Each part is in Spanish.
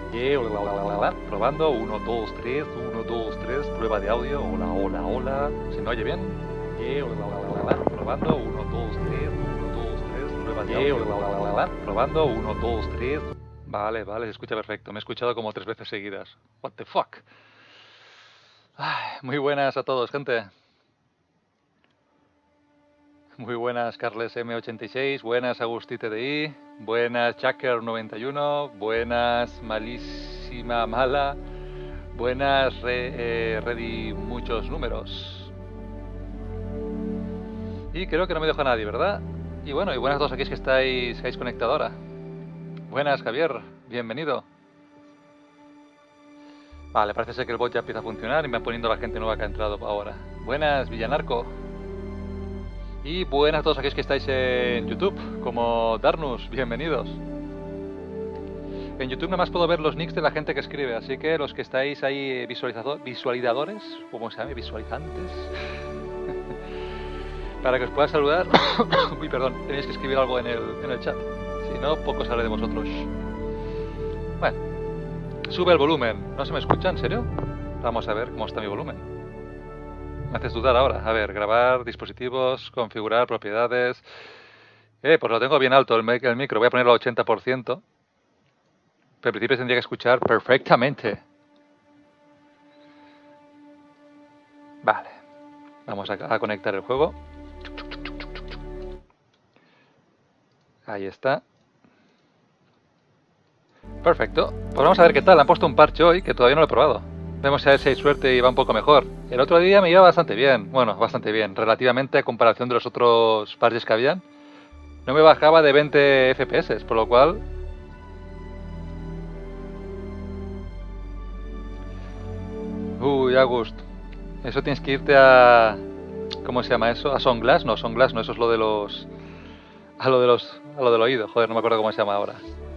Probando, 1, 2, 3, 1, 2, 3, prueba de audio, hola, hola, hola. ¿Se me oye bien? Probando, 1, 2, 3, 1, 2, 3, prueba de audio, probando, 1, 2, 3. Vale, vale, se escucha perfecto. Me he escuchado como 3 veces seguidas. What the fuck. Ay, muy buenas a todos, gente. Muy buenas, Carles M86, buenas, Agustí TDI, buenas, Chacker91, buenas, Malísima Mala, buenas, Ready Muchos Números. Y creo que no me dejo a nadie, ¿verdad? Y bueno, y buenas a todos aquí que estáis conectados ahora. Buenas, Javier, bienvenido. Vale, parece ser que el bot ya empieza a funcionar y me va poniendo la gente nueva que ha entrado ahora. Buenas, Villanarco. Y buenas a todos aquellos que estáis en YouTube, como Darnus, bienvenidos. En YouTube nada más puedo ver los nicks de la gente que escribe, así que los que estáis ahí visualizadores, ¿cómo se llama? Visualizantes, para que os pueda saludar. Uy, perdón, tenéis que escribir algo en el chat, si no, poco sale de vosotros. Bueno, sube el volumen, ¿no se me escucha? ¿En serio? Vamos a ver cómo está mi volumen. Me haces dudar ahora. A ver, grabar, dispositivos, configurar, propiedades. Pues lo tengo bien alto el micro, voy a ponerlo al 80%. Pero al principio tendría que escuchar perfectamente. Vale. Vamos a conectar el juego. Ahí está. Perfecto. Pues vamos a ver qué tal. Han puesto un parche hoy que todavía no lo he probado. Vemos a ver si hay suerte y va un poco mejor. El otro día me iba bastante bien. Bueno, bastante bien. Relativamente a comparación de los otros parches que habían. No me bajaba de 20 FPS, por lo cual... Uy, Agust. Eso tienes que irte a... ¿Cómo se llama eso? ¿A Songlass? No, Songlass no, eso es lo de los... A lo del oído. Joder, no me acuerdo cómo se llama ahora.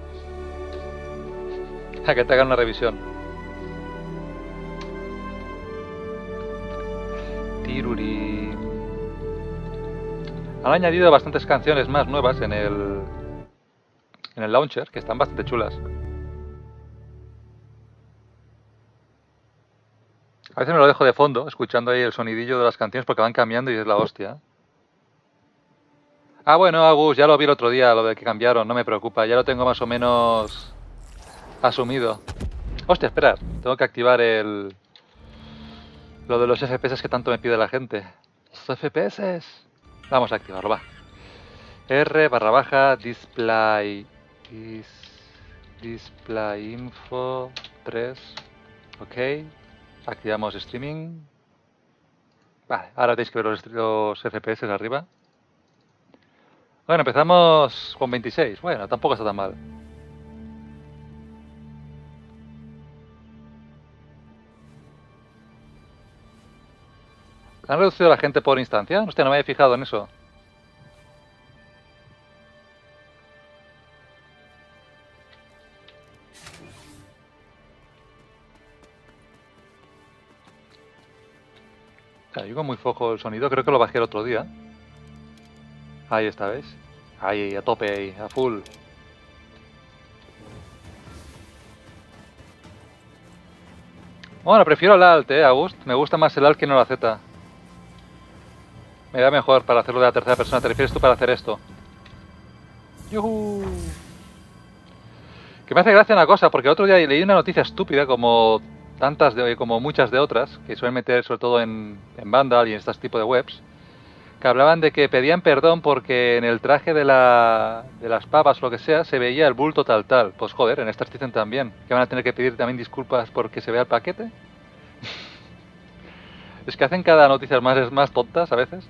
A que te hagan una revisión. Tiruri. Han añadido bastantes canciones más nuevas en el launcher, que están bastante chulas. A veces me lo dejo de fondo, escuchando ahí el sonidillo de las canciones, porque van cambiando y es la hostia. Ah, bueno, Agus, ya lo vi el otro día, lo de que cambiaron, no me preocupa, ya lo tengo más o menos asumido. Hostia, esperad, tengo que activar lo de los FPS que tanto me pide la gente. Los FPS. Vamos a activarlo, va. R /display display info 3. Ok. Activamos streaming. Vale, ahora tenéis que ver los FPS arriba. Bueno, empezamos con 26. Bueno, tampoco está tan mal. ¿Han reducido la gente por instancia? Hostia, no me había fijado en eso. Yo con muy flojo el sonido, creo que lo bajé el otro día. Ahí está, ¿veis? Ahí, a tope, ahí, a full. Bueno, prefiero el Alt, August. Me gusta más el Alt que no la Z. Me da mejor para hacerlo de la tercera persona. ¿Te refieres tú para hacer esto? ¡Yuhu! Que me hace gracia una cosa, porque el otro día leí una noticia estúpida, como como muchas de otras, que suelen meter sobre todo en Vandal y en este tipo de webs, que hablaban de que pedían perdón porque en el traje de las papas o lo que sea se veía el bulto tal. Pues joder, en estas dicen también que van a tener que pedir también disculpas porque se vea el paquete. Es que hacen cada noticia más tontas a veces.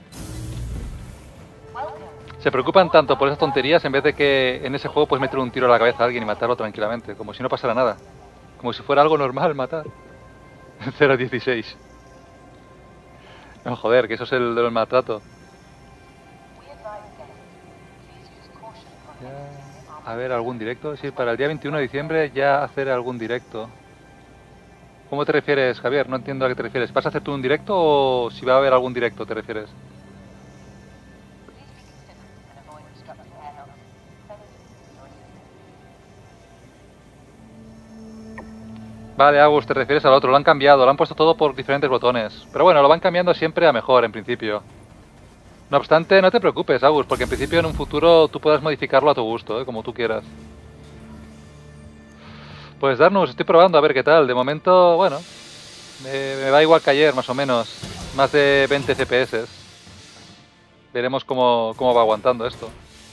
Se preocupan tanto por esas tonterías en vez de que en ese juego puedes meter un tiro a la cabeza a alguien y matarlo tranquilamente, como si no pasara nada. Como si fuera algo normal matar. 0.16. No, joder, que eso es el de los maltrato. A ver, algún directo. Sí, para el día 21 de diciembre ya hacer algún directo. ¿Cómo te refieres, Javier? No entiendo a qué te refieres. ¿Vas a hacer tú un directo o si va a haber algún directo te refieres? Vale, Agus, te refieres al otro. Lo han cambiado, lo han puesto todo por diferentes botones. Pero bueno, lo van cambiando siempre a mejor, en principio. No obstante, no te preocupes, Agus, porque en principio en un futuro tú puedas modificarlo a tu gusto, como tú quieras. Pues Darnus, estoy probando a ver qué tal. De momento, bueno, me va igual que ayer, más o menos. Más de 20 FPS. Veremos cómo va aguantando esto.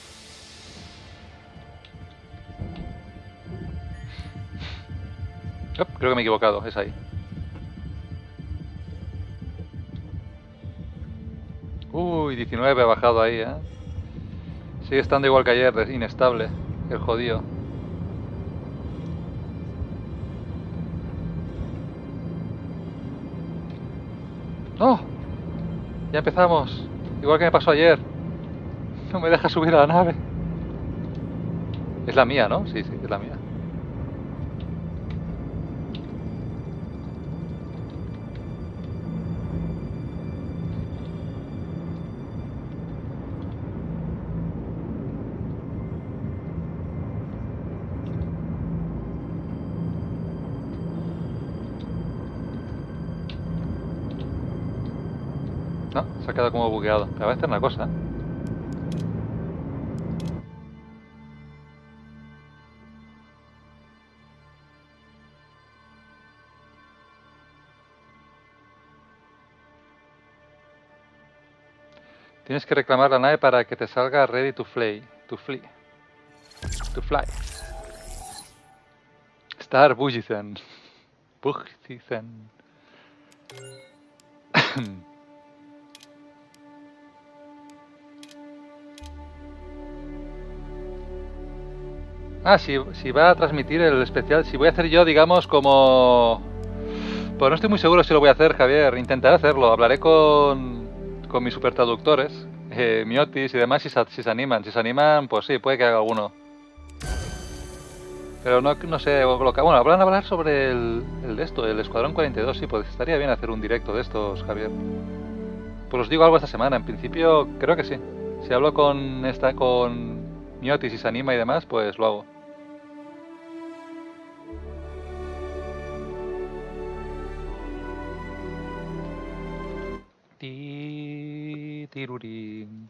Creo que me he equivocado, es ahí. Uy, 19 ha bajado ahí, ¿eh? Sigue estando igual que ayer, inestable, el jodido. ¡No! Ya empezamos. Igual que me pasó ayer. No me deja subir a la nave. Es la mía, ¿no? Sí, sí, es la mía. No, se ha quedado como bugueado. Pero voy a hacer una cosa. Tienes que reclamar la nave para que te salga ready to fly. To fly. To fly. Star Bugithen. Bugithen. Ah, si va a transmitir el especial, si voy a hacer yo, digamos, como... Pues no estoy muy seguro si lo voy a hacer, Javier. Intentaré hacerlo. Hablaré con mis supertraductores, Miotis y demás, si se animan. Si se animan, pues sí, puede que haga alguno. Pero no sé, bueno, hablar sobre el de esto, el Escuadrón 42, sí, pues estaría bien hacer un directo de estos, Javier. Pues os digo algo esta semana, en principio creo que sí. Si hablo con Miotis y se anima y demás, pues lo hago. Tirurín.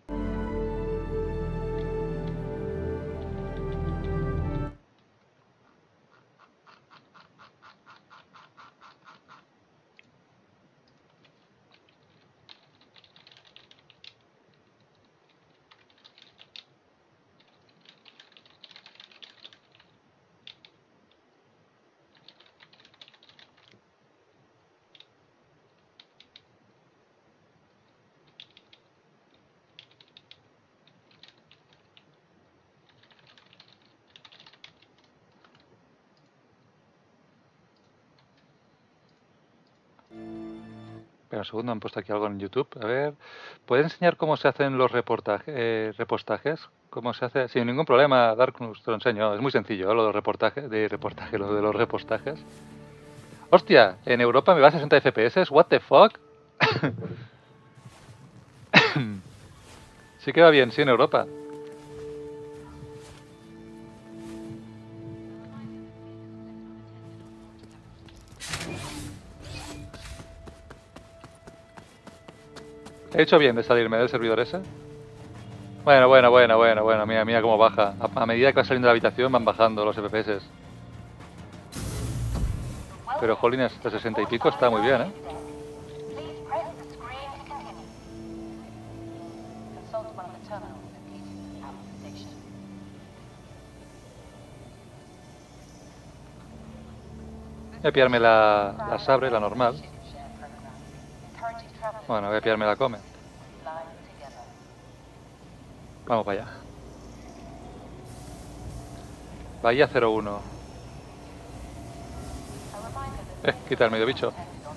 Espera un segundo, han puesto aquí algo en YouTube. A ver, ¿puedes enseñar cómo se hacen los repostajes? ¿Cómo se hace? Sin ningún problema, Darknus, te lo enseño. Es muy sencillo, ¿eh? Lo de lo de los repostajes. ¡Hostia! ¿En Europa me va a 60 FPS? ¿What the fuck? Sí que va bien, sí, en Europa. ¿He hecho bien de salirme del servidor ese? Bueno, mira cómo baja. A medida que va saliendo de la habitación van bajando los FPS. Pero jolines, de 60 y pico está muy bien, ¿eh? Voy a pillarme la Sabre, la normal. Bueno, voy a pillarme la Comet. Vamos para allá. Bahía 01. Quita el medio bicho.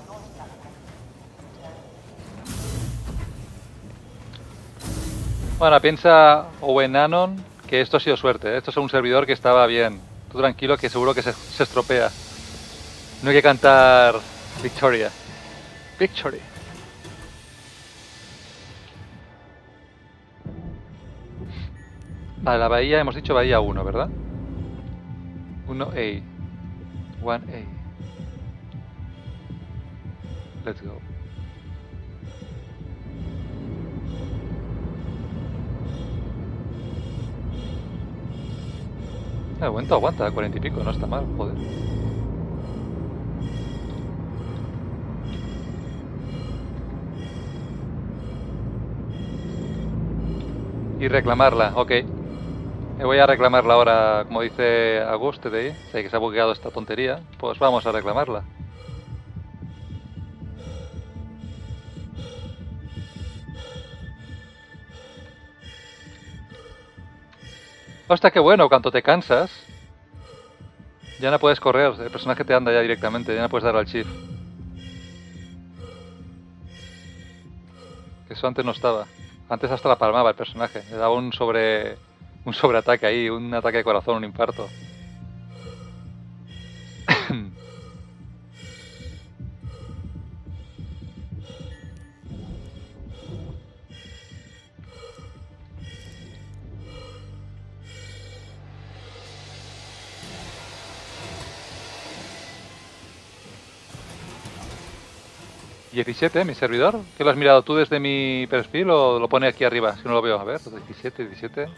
Bueno, piensa Owen Anon que esto ha sido suerte, ¿eh? Esto es un servidor que estaba bien. Tú tranquilo que seguro que se estropea. No hay que cantar Victoria. Victory. Vale, la bahía, hemos dicho bahía 1, ¿verdad? 1A. 1A. Let's go. Aguanta, 40 y pico, no está mal, joder. Y reclamarla, ok. Me voy a reclamarla ahora, como dice Auguste de ahí. Sé que se ha bugueado esta tontería. Pues vamos a reclamarla. Hostia, qué bueno, cuando te cansas ya no puedes correr, el personaje te anda ya directamente, ya no puedes darle al shift. Eso antes no estaba. Antes hasta la palmaba el personaje, le daba un sobreataque ahí, un ataque de corazón, un infarto. 17, mi servidor. ¿Qué lo has mirado tú desde mi perfil o lo pone aquí arriba? Si no lo veo, a ver, 17.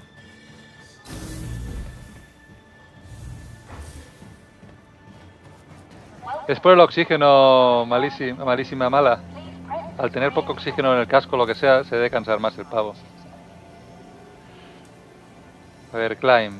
Es por el oxígeno, malísima, mala. Al tener poco oxígeno en el casco, lo que sea, se debe cansar más el pavo. A ver, climb.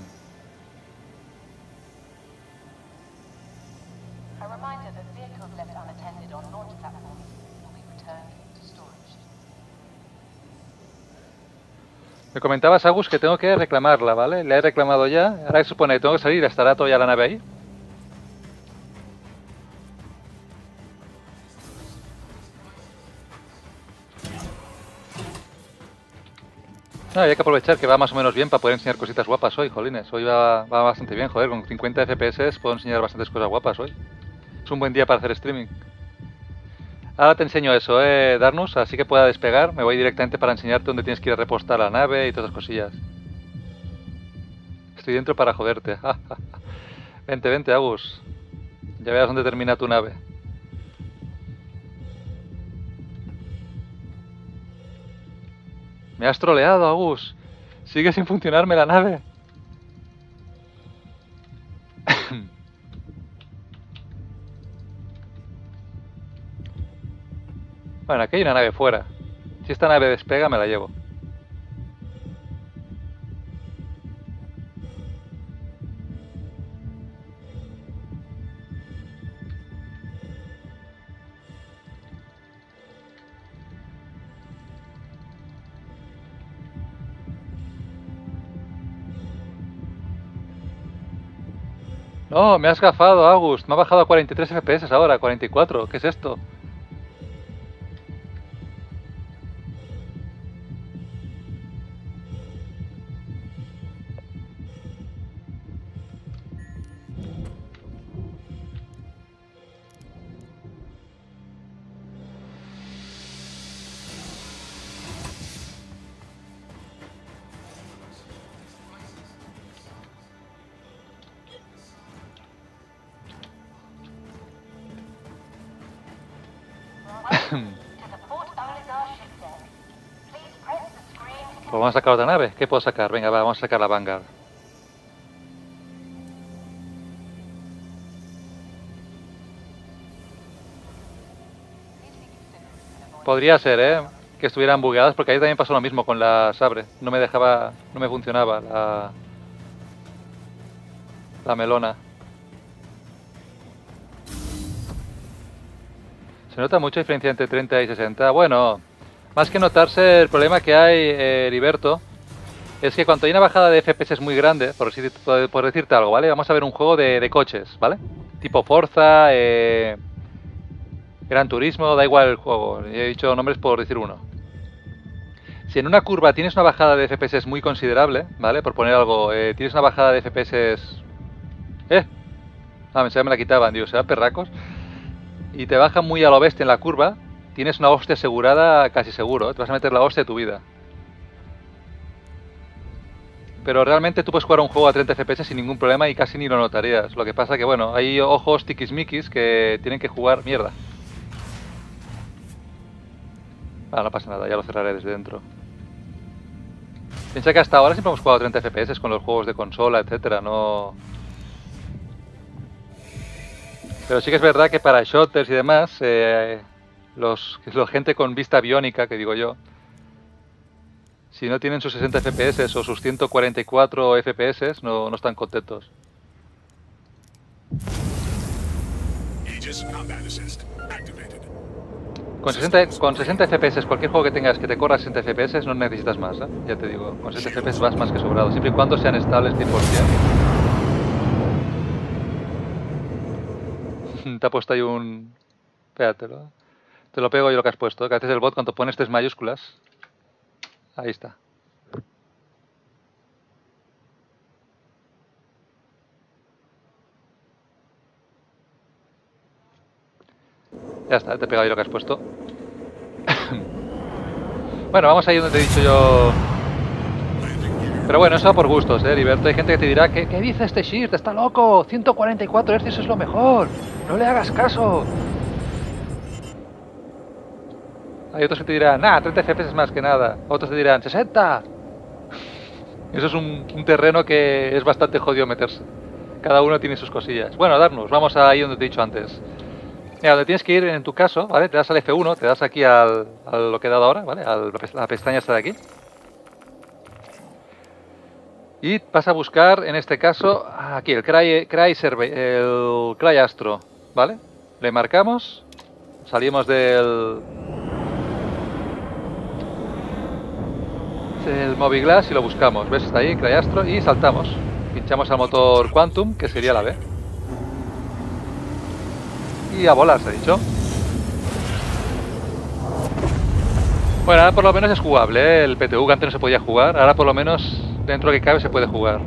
Me comentabas, Agus, que tengo que reclamarla, ¿vale? La he reclamado ya. Ahora se supone que tengo que salir. ¿Estará todavía la nave ahí? No, hay que aprovechar que va más o menos bien para poder enseñar cositas guapas hoy, jolines. Hoy va bastante bien, joder. Con 50 FPS puedo enseñar bastantes cosas guapas hoy. Es un buen día para hacer streaming. Ahora te enseño eso, Darnus, así que pueda despegar. Me voy directamente para enseñarte dónde tienes que ir a repostar la nave y todas esas cosillas. Estoy dentro para joderte. Vente, Agus. Ya verás dónde termina tu nave. Me has troleado, Agus. Sigue sin funcionarme la nave. Bueno, aquí hay una nave fuera. Si esta nave despega, me la llevo. No, me has gafado, Agus. Me ha bajado a 43 FPS ahora, 44. ¿Qué es esto? Pues vamos a sacar otra nave. ¿Qué puedo sacar? Venga, vamos a sacar la Vanguard. Podría ser, que estuvieran bugueadas, porque ahí también pasó lo mismo con la Sabre. No me dejaba, no me funcionaba la melona. Se nota mucha diferencia entre 30 y 60. Bueno, más que notarse, el problema que hay, Heriberto, es que cuando hay una bajada de FPS muy grande, por decirte algo, ¿vale? Vamos a ver un juego de coches, ¿vale? Tipo Forza, Gran Turismo, da igual el juego. He dicho nombres por decir uno. Si en una curva tienes una bajada de FPS muy considerable, ¿vale? Por poner algo, tienes una bajada de FPS... me la quitaban, digo, ¿será perracos? Y te baja muy a lo bestia en la curva, tienes una hostia asegurada casi seguro, te vas a meter la hostia de tu vida. Pero realmente tú puedes jugar un juego a 30 FPS sin ningún problema y casi ni lo notarías. Lo que pasa que, bueno, hay ojos tiquismiquis que tienen que jugar mierda. Ah, no pasa nada, ya lo cerraré desde dentro. Piensa que hasta ahora siempre hemos jugado 30 FPS con los juegos de consola, etcétera, no... Pero sí que es verdad que para shooters y demás, la gente con vista biónica, que digo yo, si no tienen sus 60 FPS o sus 144 FPS, no están contentos. Con 60 FPS, cualquier juego que tengas que te corra 60 FPS, no necesitas más, ¿eh? Ya te digo, con 60 FPS vas más que sobrado, siempre y cuando sean estables 100%. Te ha puesto ahí un... Espérate, te lo pego yo lo que has puesto, que haces el bot cuando pones 3 mayúsculas. Ahí está. Ya está, te he pegado yo lo que has puesto. Bueno, vamos ahí donde te he dicho yo. Pero bueno, eso por gustos, Heriberto. Hay gente que te dirá, ¿qué dice este Shirt? ¡Está loco! 144 Hz es lo mejor. No le hagas caso. Hay otros que te dirán, 30 FPS es más que nada. Otros te dirán, 60. Eso es un terreno que es bastante jodido meterse. Cada uno tiene sus cosillas. Bueno, Darnus, vamos ahí donde te he dicho antes. Mira, donde tienes que ir en tu caso, ¿vale? Te das al F1, te das aquí a lo que he dado ahora, ¿vale? A la pestaña esta de aquí. Y vas a buscar, en este caso, aquí, el Cry Astro, ¿vale? Le marcamos, salimos del Moviglass y lo buscamos. ¿Ves? Está ahí, Cry Astro, y saltamos. Pinchamos al motor Quantum, que sería la B. Y a volar, se ha dicho. Bueno, ahora por lo menos es jugable, ¿eh? El PTU que antes no se podía jugar, ahora por lo menos dentro de que cabe se puede jugar.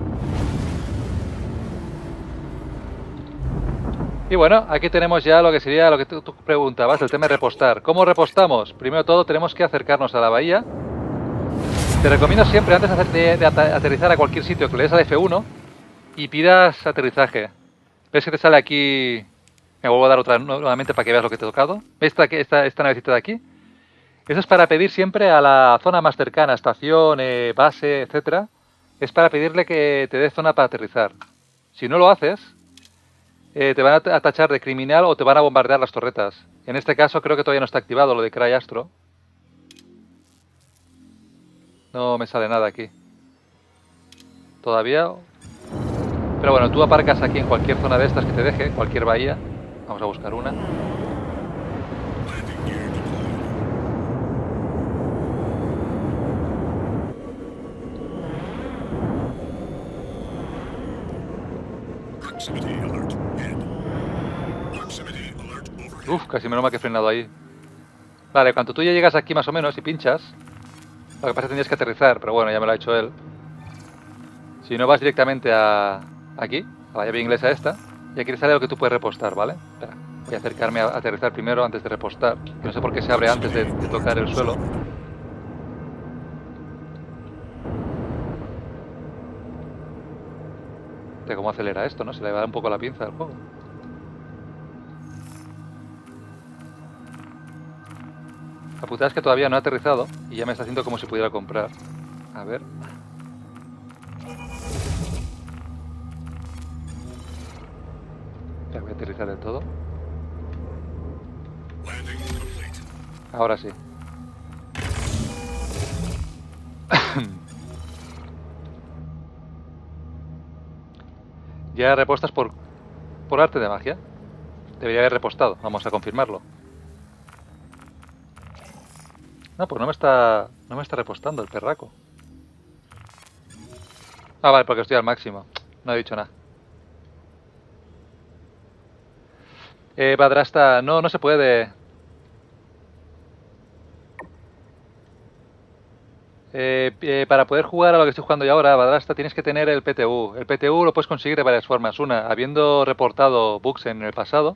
Y bueno, aquí tenemos ya lo que sería lo que tú preguntabas, el tema de repostar. ¿Cómo repostamos? Primero de todo tenemos que acercarnos a la bahía. Te recomiendo siempre, antes de aterrizar a cualquier sitio, que le des al F1 y pidas aterrizaje. ¿Ves que te sale aquí? Me vuelvo a dar otra nuevamente para que veas lo que te he tocado. ¿Ves esta navecita de aquí? Eso es para pedir siempre a la zona más cercana, estación, base, etcétera. Es para pedirle que te dé zona para aterrizar. Si no lo haces, te van a tachar de criminal o te van a bombardear las torretas. En este caso creo que todavía no está activado lo de Cry Astro. No me sale nada aquí. Todavía. Pero bueno, tú aparcas aquí en cualquier zona de estas que te deje, cualquier bahía. Vamos a buscar una. Uf, casi menos mal que he frenado ahí. Vale, cuando tú ya llegas aquí más o menos y pinchas, lo que pasa es que tendrías que aterrizar, pero bueno, ya me lo ha hecho él. Si no vas directamente aquí, a la llave inglesa esta, y aquí te sale lo que tú puedes repostar, ¿vale? Espera, voy a acercarme a aterrizar primero antes de repostar, que no sé por qué se abre antes de tocar el suelo. De cómo acelera esto, ¿no? Se le va un poco la pinza al juego. La putada es que todavía no he aterrizado y ya me está haciendo como si pudiera comprar. A ver. Ya voy a aterrizar del todo. Ahora sí. Ya repostas por arte de magia. Debería haber repostado. Vamos a confirmarlo. No, pues no me está repostando el perraco. Ah, vale, porque estoy al máximo. No he dicho nada. Padrasta, no se puede. Para poder jugar a lo que estoy jugando yo ahora, Padrasta, tienes que tener el PTU. El PTU lo puedes conseguir de varias formas. Una, habiendo reportado bugs en el pasado.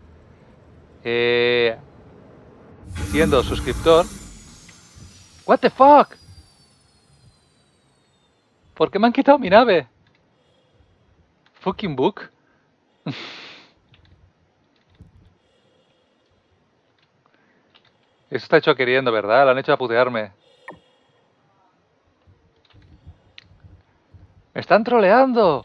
Siendo suscriptor. What the fuck? ¿Por qué me han quitado mi nave? Fucking bug. Eso está hecho queriendo, ¿verdad? Lo han hecho a putearme. ¡Me están troleando!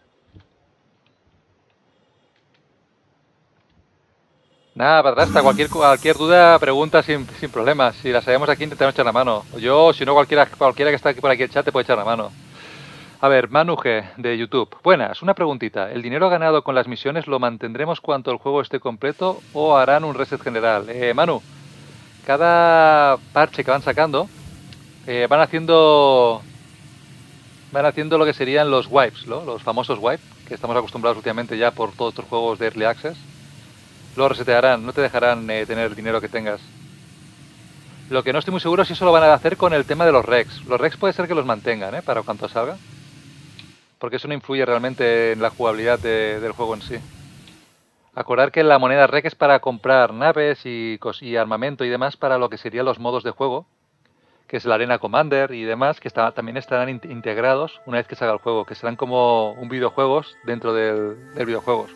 Nada, padrastro, cualquier duda, pregunta sin problemas. Si la sabemos aquí, intentamos echar la mano. Yo, si no, cualquiera que está aquí por aquí en el chat te puede echar la mano. A ver, Manu G, de YouTube. Buenas, una preguntita. ¿El dinero ganado con las misiones lo mantendremos cuando el juego esté completo o harán un reset general? Manu, cada parche que van sacando, van haciendo lo que serían los wipes, ¿no? Los famosos wipes, que estamos acostumbrados últimamente ya por todos estos juegos de Early Access. Lo resetearán, no te dejarán tener el dinero que tengas. Lo que no estoy muy seguro es si eso lo van a hacer con el tema de los Rex. Los Rex puede ser que los mantengan, para cuando salga. Porque eso no influye realmente en la jugabilidad del juego en sí. Acordar que la moneda Rex es para comprar naves y armamento y demás para lo que serían los modos de juego, que es la Arena Commander y demás, que también estarán integrados una vez que salga el juego, que serán como un videojuegos dentro del videojuegos.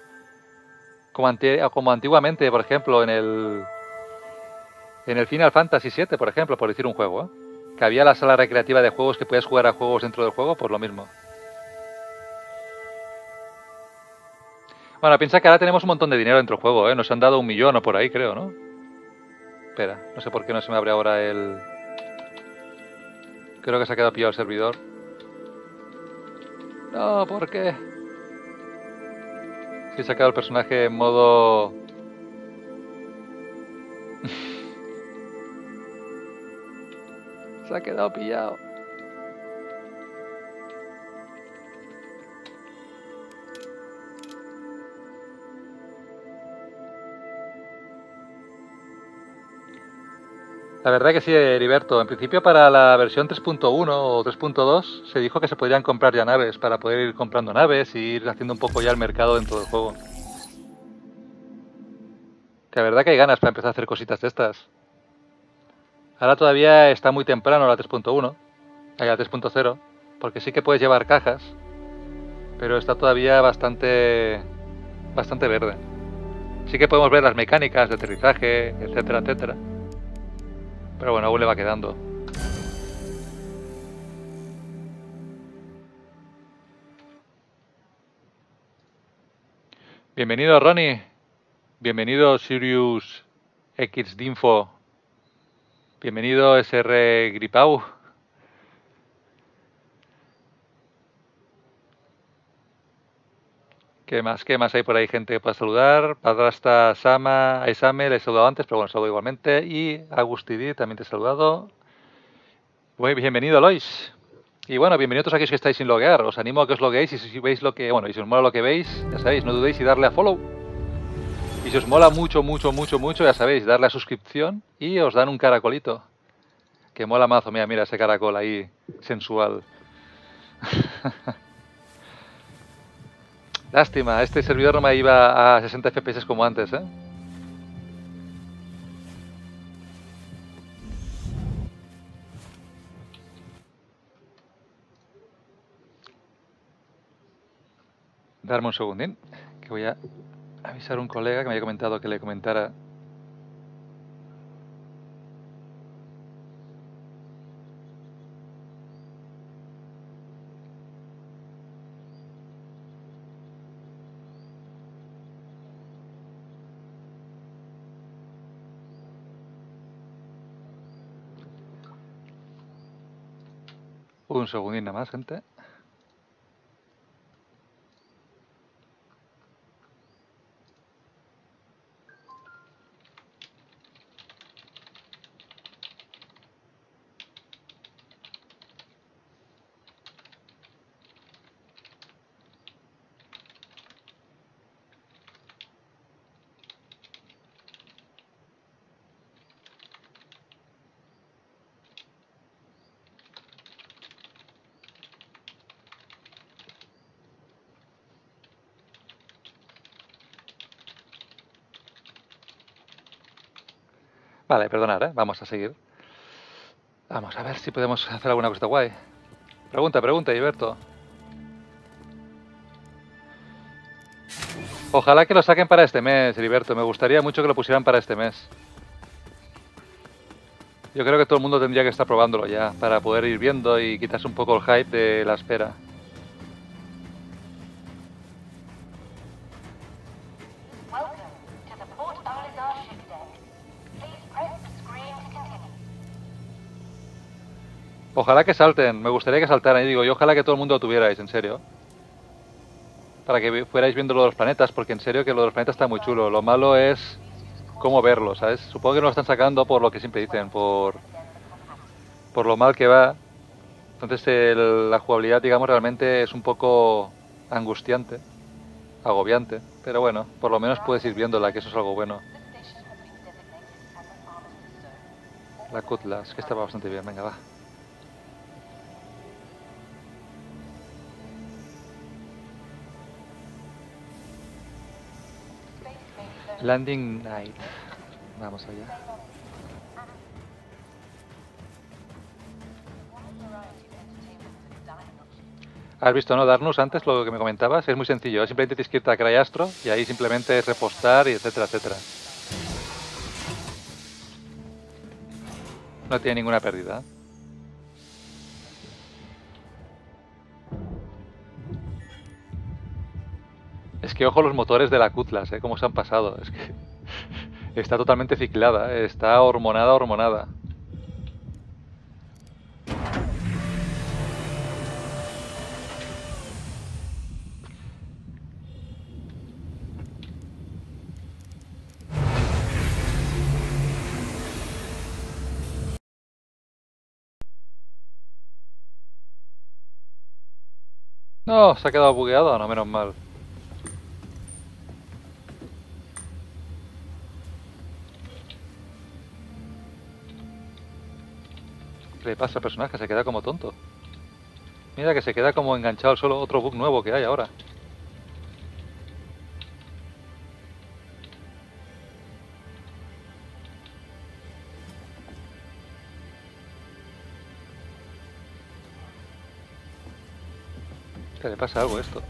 Como antiguamente, por ejemplo, en el Final Fantasy VII, por ejemplo, por decir un juego, que había la sala recreativa de juegos que podías jugar a juegos dentro del juego, pues lo mismo. Bueno, piensa que ahora tenemos un montón de dinero dentro del juego, nos han dado 1 millón o por ahí, creo, ¿no? Espera, no sé por qué no se me abre ahora el... Creo que se ha quedado pillado el servidor. No, ¿por qué? Sí, he sacado el personaje en modo... Se ha quedado pillado. La verdad que sí, Heriberto. En principio para la versión 3.1 o 3.2 se dijo que se podrían comprar ya naves para poder ir comprando naves y ir haciendo un poco ya el mercado dentro del juego. Que la verdad que hay ganas para empezar a hacer cositas de estas. Ahora todavía está muy temprano la 3.1, la 3.0, porque sí que puedes llevar cajas, pero está todavía bastante verde. Sí que podemos ver las mecánicas de aterrizaje, etcétera, etcétera. Pero bueno, aún le va quedando. Bienvenido, Ronnie. Bienvenido, Sirius X Dinfo. Bienvenido, SR Gripau. ¿Qué más hay por ahí, gente para saludar? Padrasta Sama, Aisame, le he saludado antes, pero bueno, saludo igualmente. Y Agustidi, también te he saludado. Muy bienvenido, Lois. Y bueno, bienvenidos todos aquellos que estáis sin loguear. Os animo a que os logueéis y si veis lo que... Bueno, y si os mola lo que veis, ya sabéis, no dudéis y darle a follow. Y si os mola mucho, ya sabéis, darle a suscripción y os dan un caracolito. Que mola mazo, mira ese caracol ahí, sensual. Lástima, este servidor no me iba a 60 FPS como antes, Darme un segundín, que voy a avisar a un colega que me había comentado que le comentara. Un segundín nada más, gente. Vale, perdonad, vamos a seguir. Vamos a ver si podemos hacer alguna cosa guay. Pregunta, Heriberto. Ojalá que lo saquen para este mes, Heriberto. Me gustaría mucho que lo pusieran para este mes. Yo creo que todo el mundo tendría que estar probándolo ya, para poder ir viendo y quitarse un poco el hype de la espera. Ojalá que salten, me gustaría que saltaran, y digo, y ojalá que todo el mundo lo tuvierais, en serio. Para que fuerais viendo lo de los planetas, porque en serio que lo de los planetas está muy chulo. Lo malo es cómo verlo, ¿sabes? Supongo que no lo están sacando por lo que siempre dicen, por lo mal que va. Entonces la jugabilidad, digamos, realmente es un poco angustiante, agobiante. Pero bueno, por lo menos puedes ir viéndola, que eso es algo bueno. La Cutlass, que estaba bastante bien, venga, va. Landing Night. Vamos allá. ¿Has visto, no, Darnus, antes lo que me comentabas? Es muy sencillo, simplemente tienes que irte a Crayastro y ahí simplemente es repostar y etcétera, etcétera. No tiene ninguna pérdida. Es que ojo los motores de la Cutlass, cómo se han pasado. Es que está totalmente ciclada, está hormonada, hormonada. No, se ha quedado bugueado, no, menos mal. ¿Qué le pasa al personaje? Se queda como tonto. Mira que se queda como enganchado al suelo, otro bug nuevo que hay ahora. ¿Qué le pasa algo a esto?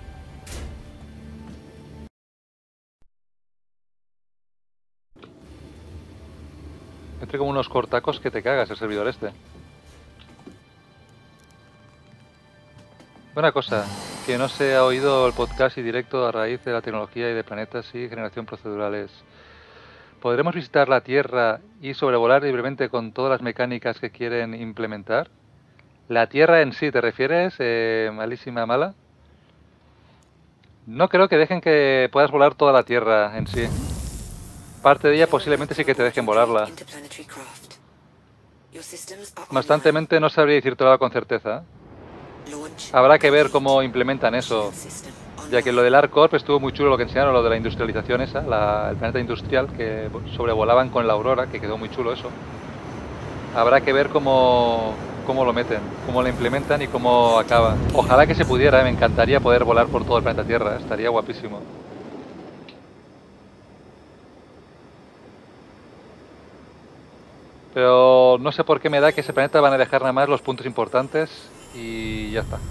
Entre como unos cortacos que te cagas el servidor este. Una cosa, que no se ha oído el podcast y directo a raíz de la tecnología y de planetas y generación procedurales. ¿Podremos visitar la Tierra y sobrevolar libremente con todas las mecánicas que quieren implementar? ¿La Tierra en sí te refieres, malísima mala? No creo que dejen que puedas volar toda la Tierra en sí. Parte de ella posiblemente sí que te dejen volarla. Constantemente no sabría decirte con certeza. Habrá que ver cómo implementan eso. Ya que lo del ARCORP estuvo muy chulo lo que enseñaron, lo de la industrialización esa, el planeta industrial, que sobrevolaban con la Aurora, que quedó muy chulo eso. Habrá que ver cómo lo meten, cómo lo implementan y cómo acaba. Ojalá que se pudiera, me encantaría poder volar por todo el planeta Tierra, estaría guapísimo. Pero no sé por qué me da que ese planeta van a dejar nada más los puntos importantes y ya está.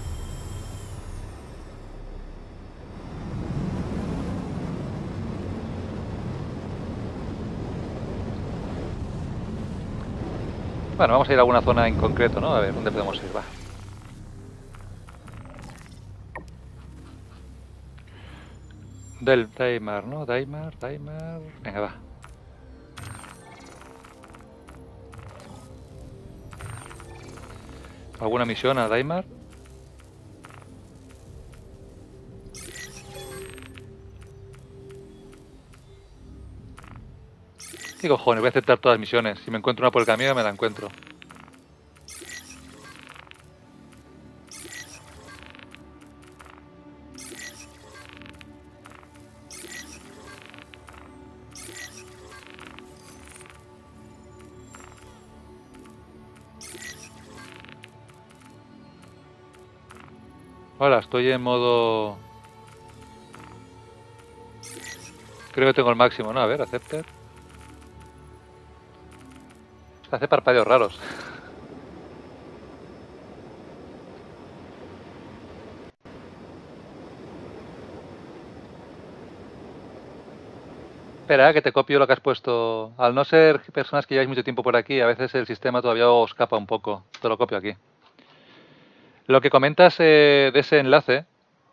Bueno, vamos a ir a alguna zona en concreto, ¿no? A ver, ¿dónde podemos ir? Va. Del Daimar, ¿no? Daimar. Venga, va. ¿Alguna misión a Daimar? ¿Qué cojones? Voy a aceptar todas las misiones. Si me encuentro una por el camino, me la encuentro. Hola, estoy en modo... Creo que tengo el máximo, ¿no? A ver, aceptar. Hace parpadeos raros. Espera, que te copio lo que has puesto. Al no ser personas que lleváis mucho tiempo por aquí, a veces el sistema todavía os escapa un poco. Te lo copio aquí. Lo que comentas de ese enlace,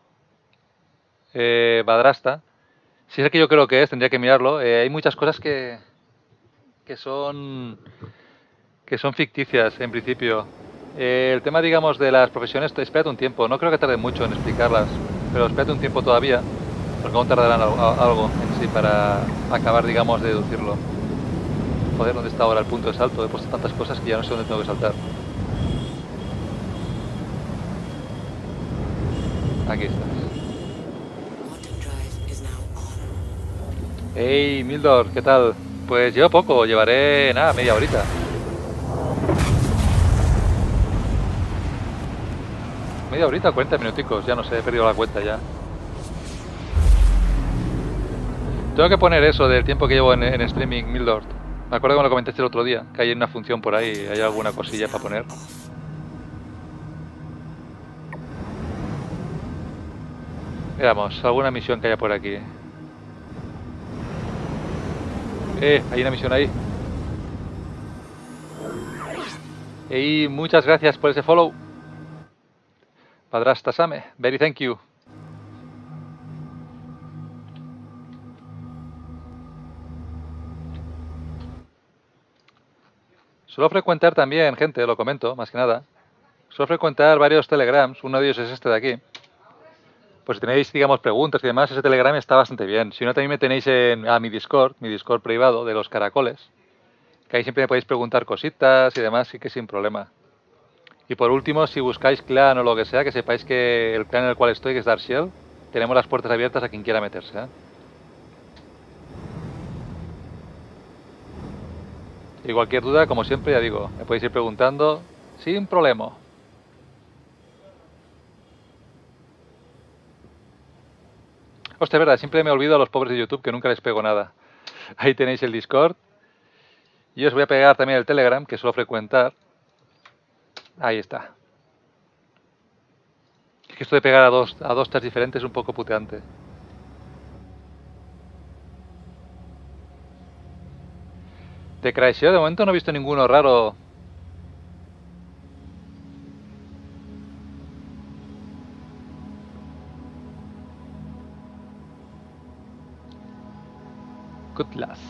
Badrasta, si es el que yo creo que es, tendría que mirarlo. Hay muchas cosas que son ficticias en principio. El tema, digamos, de las profesiones, espérate un tiempo. No creo que tarde mucho en explicarlas, pero espérate un tiempo todavía, porque aún tardarán algo en sí para acabar, digamos, de deducirlo. Joder, ¿dónde está ahora el punto de salto? He puesto tantas cosas que ya no sé dónde tengo que saltar. Aquí estás. Hey, Mildor, ¿qué tal? Pues llevo poco, llevaré, nada, media horita. Media horita, 40 minuticos, ya no sé, he perdido la cuenta ya. Tengo que poner eso del tiempo que llevo en streaming, Mildor. Me acuerdo que me lo comentaste el otro día, que hay una función por ahí, hay alguna cosilla para poner. Veamos, alguna misión que haya por aquí. Hay una misión ahí. Muchas gracias por ese follow. Padrasta Same, very thank you. Suelo frecuentar también, gente, lo comento, más que nada. Suelo frecuentar varios telegrams, uno de ellos es este de aquí. Pues si tenéis, digamos, preguntas y demás, ese telegram está bastante bien. Si no, también me tenéis a mi Discord privado de los caracoles. Que ahí siempre me podéis preguntar cositas y demás, sí que sin problema. Y por último, si buscáis clan o lo que sea, que sepáis que el clan en el cual estoy, que es Dark Shell, tenemos las puertas abiertas a quien quiera meterse, ¿eh? Y cualquier duda, como siempre, ya digo, me podéis ir preguntando sin problema. Hostia, es verdad, siempre me olvido a los pobres de YouTube que nunca les pego nada. Ahí tenéis el Discord. Y os voy a pegar también el Telegram, que suelo frecuentar. Ahí está. Es que esto de pegar a dos chats diferentes es un poco puteante. De Crysheo de momento no he visto ninguno raro. Cutlass.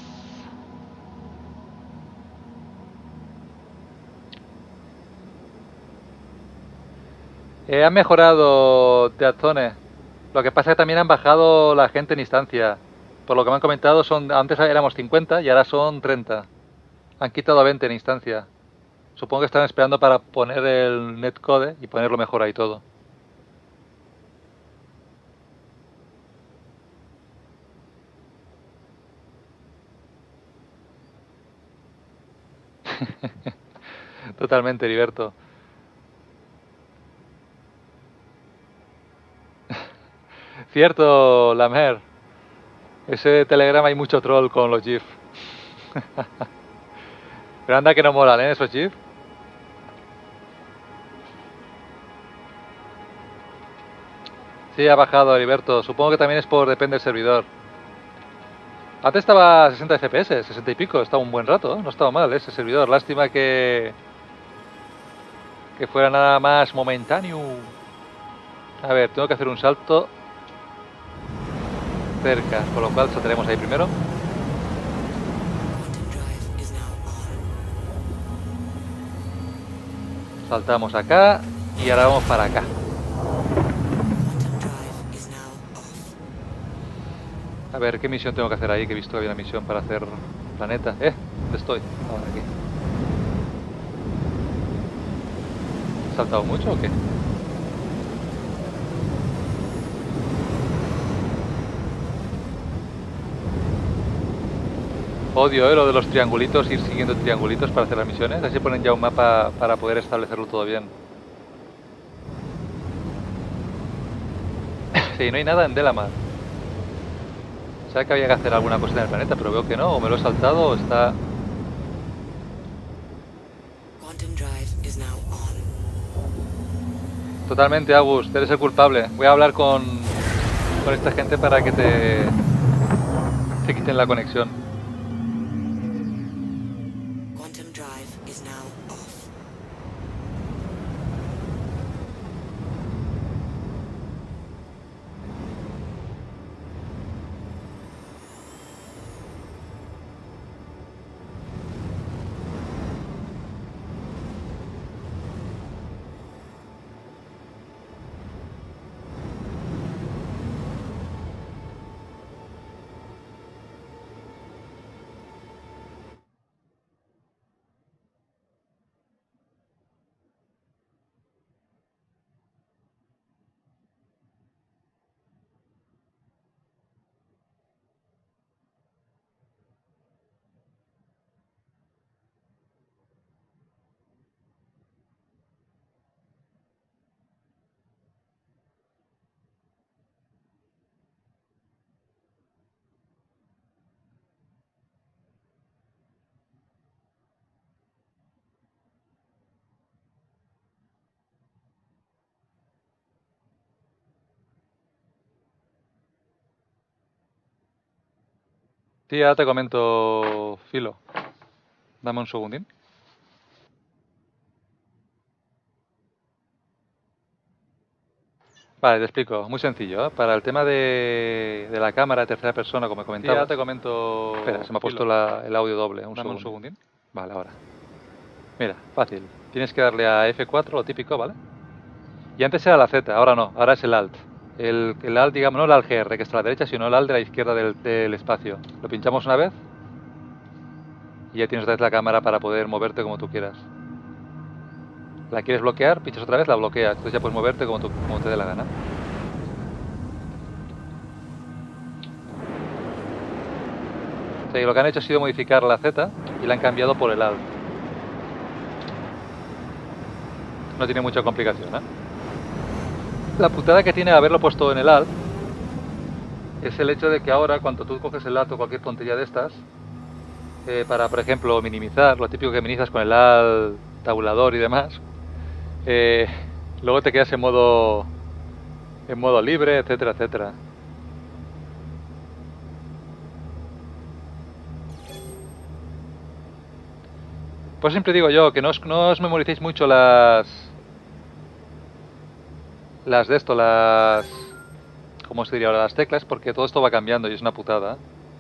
Han mejorado Deathzone. Lo que pasa es que también han bajado la gente en instancia. Por lo que me han comentado, antes éramos 50 y ahora son 30. Han quitado a 20 en instancia. Supongo que están esperando para poner el netcode y ponerlo mejor ahí todo. Totalmente, Heriberto. Cierto, Lamer. Ese telegrama hay mucho troll con los GIF. Pero anda que no molan, ¿eh? Esos GIF. Sí, ha bajado, Heriberto. Supongo que también es depende del servidor. Antes estaba a 60 FPS, 60 y pico. Estaba un buen rato, ¿eh? No estaba mal ese servidor. Lástima que fuera nada más momentáneo. A ver, tengo que hacer un salto cerca, con lo cual saltaremos ahí primero. Saltamos acá y ahora vamos para acá. A ver, ¿qué misión tengo que hacer ahí? Que he visto que había una misión para hacer planeta. ¿Dónde estoy? Ahora aquí. ¿He saltado mucho o qué? Odio, lo de los triangulitos, ir siguiendo triangulitos para hacer las misiones. Así ponen ya un mapa para poder establecerlo todo bien. Sí, no hay nada en Delamar. Sabía que había que hacer alguna cosa en el planeta, pero veo que no, o me lo he saltado o está... Totalmente, August, eres el culpable. Voy a hablar con esta gente para que te te quiten la conexión. Quantum drive is now off. Sí, ahora te comento, Filo. Dame un segundín. Vale, te explico. Muy sencillo, ¿eh? Para el tema de la cámara de tercera persona, como comentaba. Sí, ahora te comento. Espera, se me ha puesto el audio doble. Dame un segundín. Vale, ahora. Mira, fácil. Tienes que darle a F4, lo típico, ¿vale? Y antes era la Z, ahora no, ahora es el Alt. El Alt, digamos, no el Alt GR que está a la derecha, sino el Alt de la izquierda del espacio. Lo pinchamos una vez y ya tienes otra vez la cámara para poder moverte como tú quieras. La quieres bloquear, pinchas otra vez, la bloqueas. Entonces ya puedes moverte como te dé la gana. O sea, y lo que han hecho ha sido modificar la Z y la han cambiado por el Alt. No tiene mucha complicación, ¿eh? La putada que tiene haberlo puesto en el Alt es el hecho de que ahora, cuando tú coges el Alt o cualquier tontería de estas, para, por ejemplo, minimizar, lo típico que minimizas con el Alt, tabulador y demás, luego te quedas en modo libre, etcétera, etcétera. Pues siempre digo yo que no os memoricéis mucho las de esto, ¿cómo se diría ahora? Las teclas, porque todo esto va cambiando y es una putada.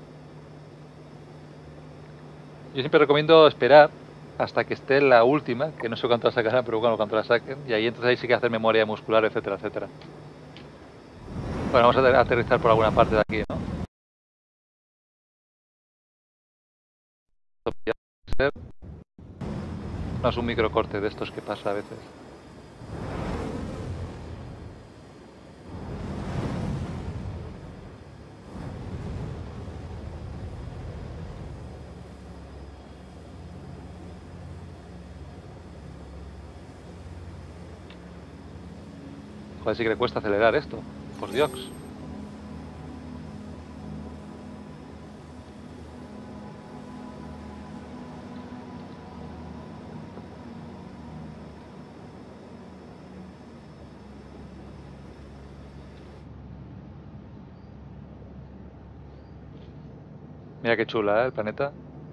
Yo siempre recomiendo esperar hasta que esté la última, que no sé cuánto la sacarán, pero bueno, cuando la saquen, y ahí entonces ahí sí que hacer memoria muscular, etcétera, etcétera. Bueno, vamos a aterrizar por alguna parte de aquí, ¿no? No es un microcorte de estos que pasa a veces. Joder, sí que le cuesta acelerar esto, por Dios. Mira qué chula, ¿eh? El planeta.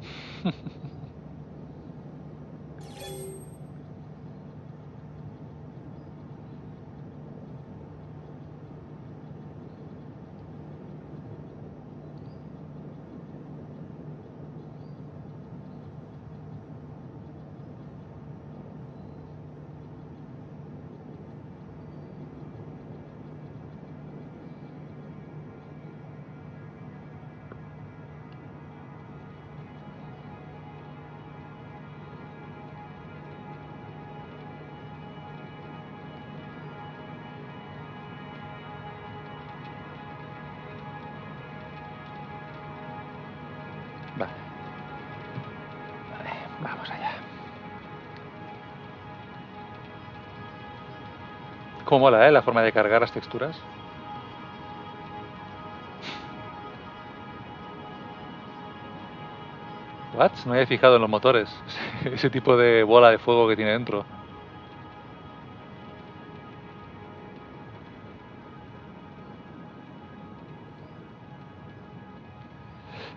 Vale. Vamos allá. Cómo mola, ¿eh? La forma de cargar las texturas. What? No me había fijado en los motores. Ese tipo de bola de fuego que tiene dentro.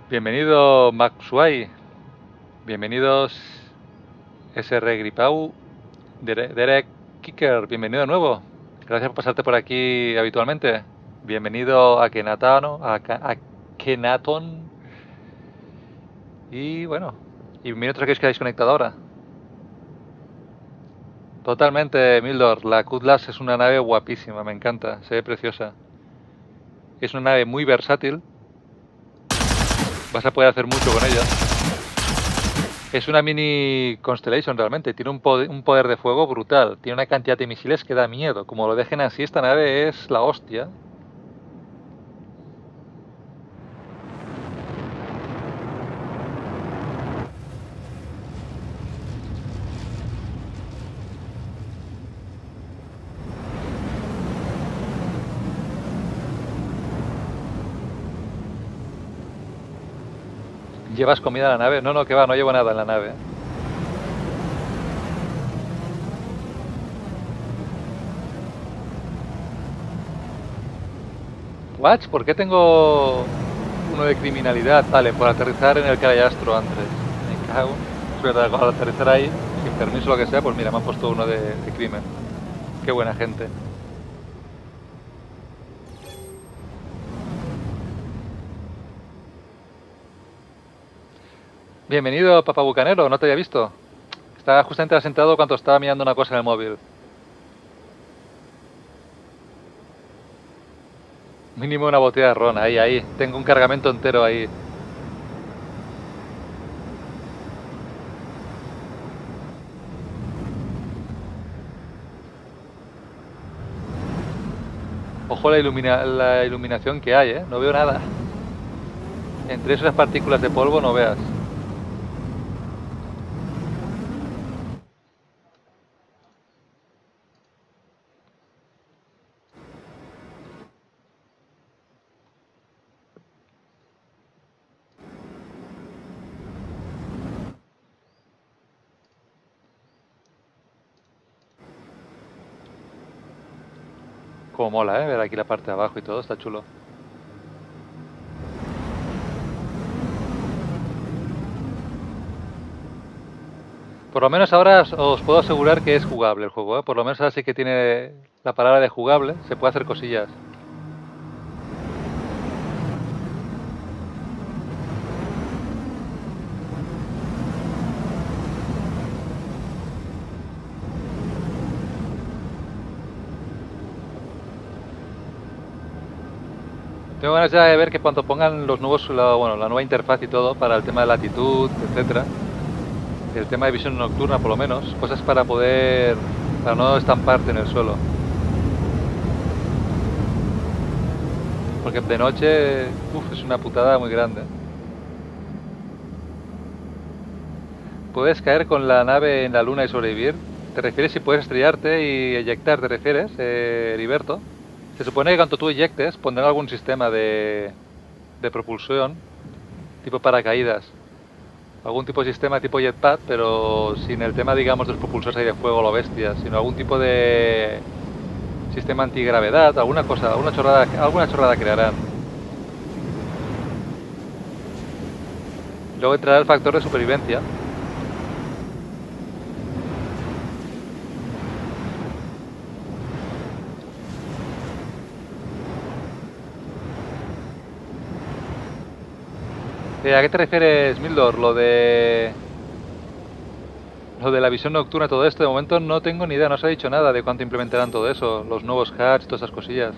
Bienvenido Maxuai. Bienvenidos SR Gripau. Derek Kicker, bienvenido de nuevo. Gracias por pasarte por aquí habitualmente. Bienvenido a Kenaton. A Kenaton. Y bueno, y bienvenido a todos aquellos que habéis conectado ahora. Totalmente, Mildor. La Cutlass es una nave guapísima, me encanta, se ve preciosa. Es una nave muy versátil. Vas a poder hacer mucho con ella. Es una mini Constellation realmente, tiene un poder de fuego brutal, tiene una cantidad de misiles que da miedo. Como lo dejen así, esta nave es la hostia. ¿Llevas comida en la nave? No, que va, no llevo nada en la nave. Watch, ¿por qué tengo uno de criminalidad? Vale, por aterrizar en el Carayastro antes. Me cago. Es verdad, al aterrizar ahí, sin permiso o lo que sea, pues mira, me han puesto uno de crimen. Qué buena gente. Bienvenido, Papa Bucanero, no te había visto. Estaba justamente sentado cuando estaba mirando una cosa en el móvil. Mínimo una botella de ron, ahí. Tengo un cargamento entero ahí. Ojo la iluminación que hay, no veo nada. Entre esas partículas de polvo no veas. Como mola, ver aquí la parte de abajo y todo, está chulo. Por lo menos ahora os puedo asegurar que es jugable el juego, Por lo menos ahora sí que tiene la palabra de jugable, se puede hacer cosillas. Tengo ganas ya de ver que cuando pongan los nuevos, la nueva interfaz y todo para el tema de latitud, etcétera, el tema de visión nocturna por lo menos, cosas para no estamparte en el suelo. Porque de noche, es una putada muy grande. ¿Puedes caer con la nave en la luna y sobrevivir? ¿Te refieres si puedes estrellarte y eyectar, te refieres, Heriberto? Se supone que cuando tú eyectes pondrán algún sistema de propulsión, tipo paracaídas. Algún tipo de sistema tipo jetpack, pero sin el tema, digamos, de los propulsores ahí de fuego o lo bestia, sino algún tipo de sistema antigravedad, alguna chorrada crearán. Luego entrará el factor de supervivencia. ¿A qué te refieres, Mildor? Lo de la visión nocturna y todo esto, de momento no tengo ni idea, no se ha dicho nada de cuánto implementarán todo eso, los nuevos hatch, todas esas cosillas.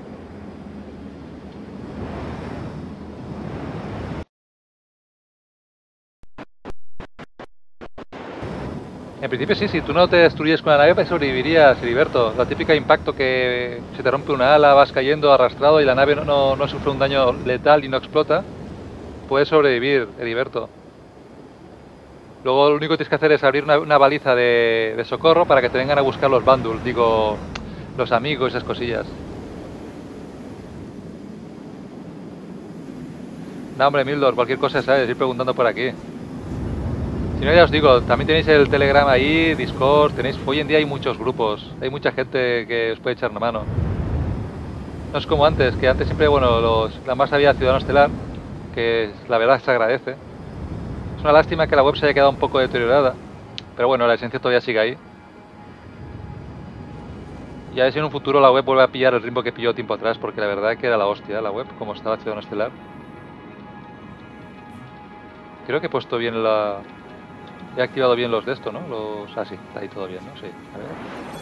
En principio sí, si tú no te destruyes con la nave, pues sobrevivirías, Heriberto. La típica impacto que se te rompe una ala, vas cayendo arrastrado y la nave no sufre un daño letal y no explota. Puedes sobrevivir, Heriberto. Luego lo único que tienes que hacer es abrir una baliza de socorro para que te vengan a buscar los bundles, digo, los amigos y esas cosillas. No, hombre, Mildor, cualquier cosa, ¿sabes? Ir preguntando por aquí. Si no, ya os digo, también tenéis el Telegram ahí, Discord, hoy en día hay muchos grupos, hay mucha gente que os puede echar una mano. No es como antes, que antes siempre, la más había Ciudadano Estelar, que la verdad se agradece. Es una lástima que la web se haya quedado un poco deteriorada, pero bueno, la esencia todavía sigue ahí. Y a ver si en un futuro la web vuelve a pillar el ritmo que pilló tiempo atrás, porque la verdad que era la hostia la web, como estaba Ciudadano Estelar. Creo que he puesto bien la... He activado bien los de esto, ¿no? Los... Ah, sí, está ahí todo bien, ¿no? Sí, a ver.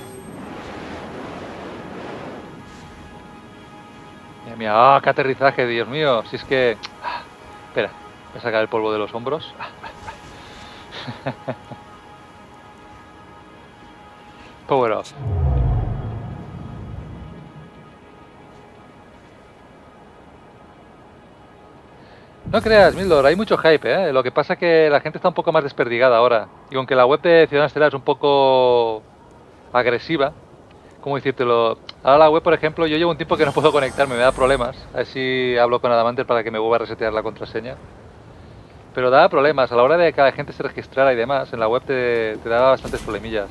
Mira, mira, ¡ah, qué aterrizaje, Dios mío! Si es que... Espera, voy a sacar el polvo de los hombros. Power off. No creas, Mildor, hay mucho hype, ¿eh? Lo que pasa es que la gente está un poco más desperdigada ahora. Y aunque la web de Ciudadano Estelar es un poco agresiva, ¿cómo decírtelo? Ahora la web, por ejemplo, yo llevo un tiempo que no puedo conectarme, me da problemas. A ver si hablo con Adamander para que me vuelva a resetear la contraseña. Pero daba problemas, a la hora de que la gente se registrara y demás, en la web te daba bastantes problemillas.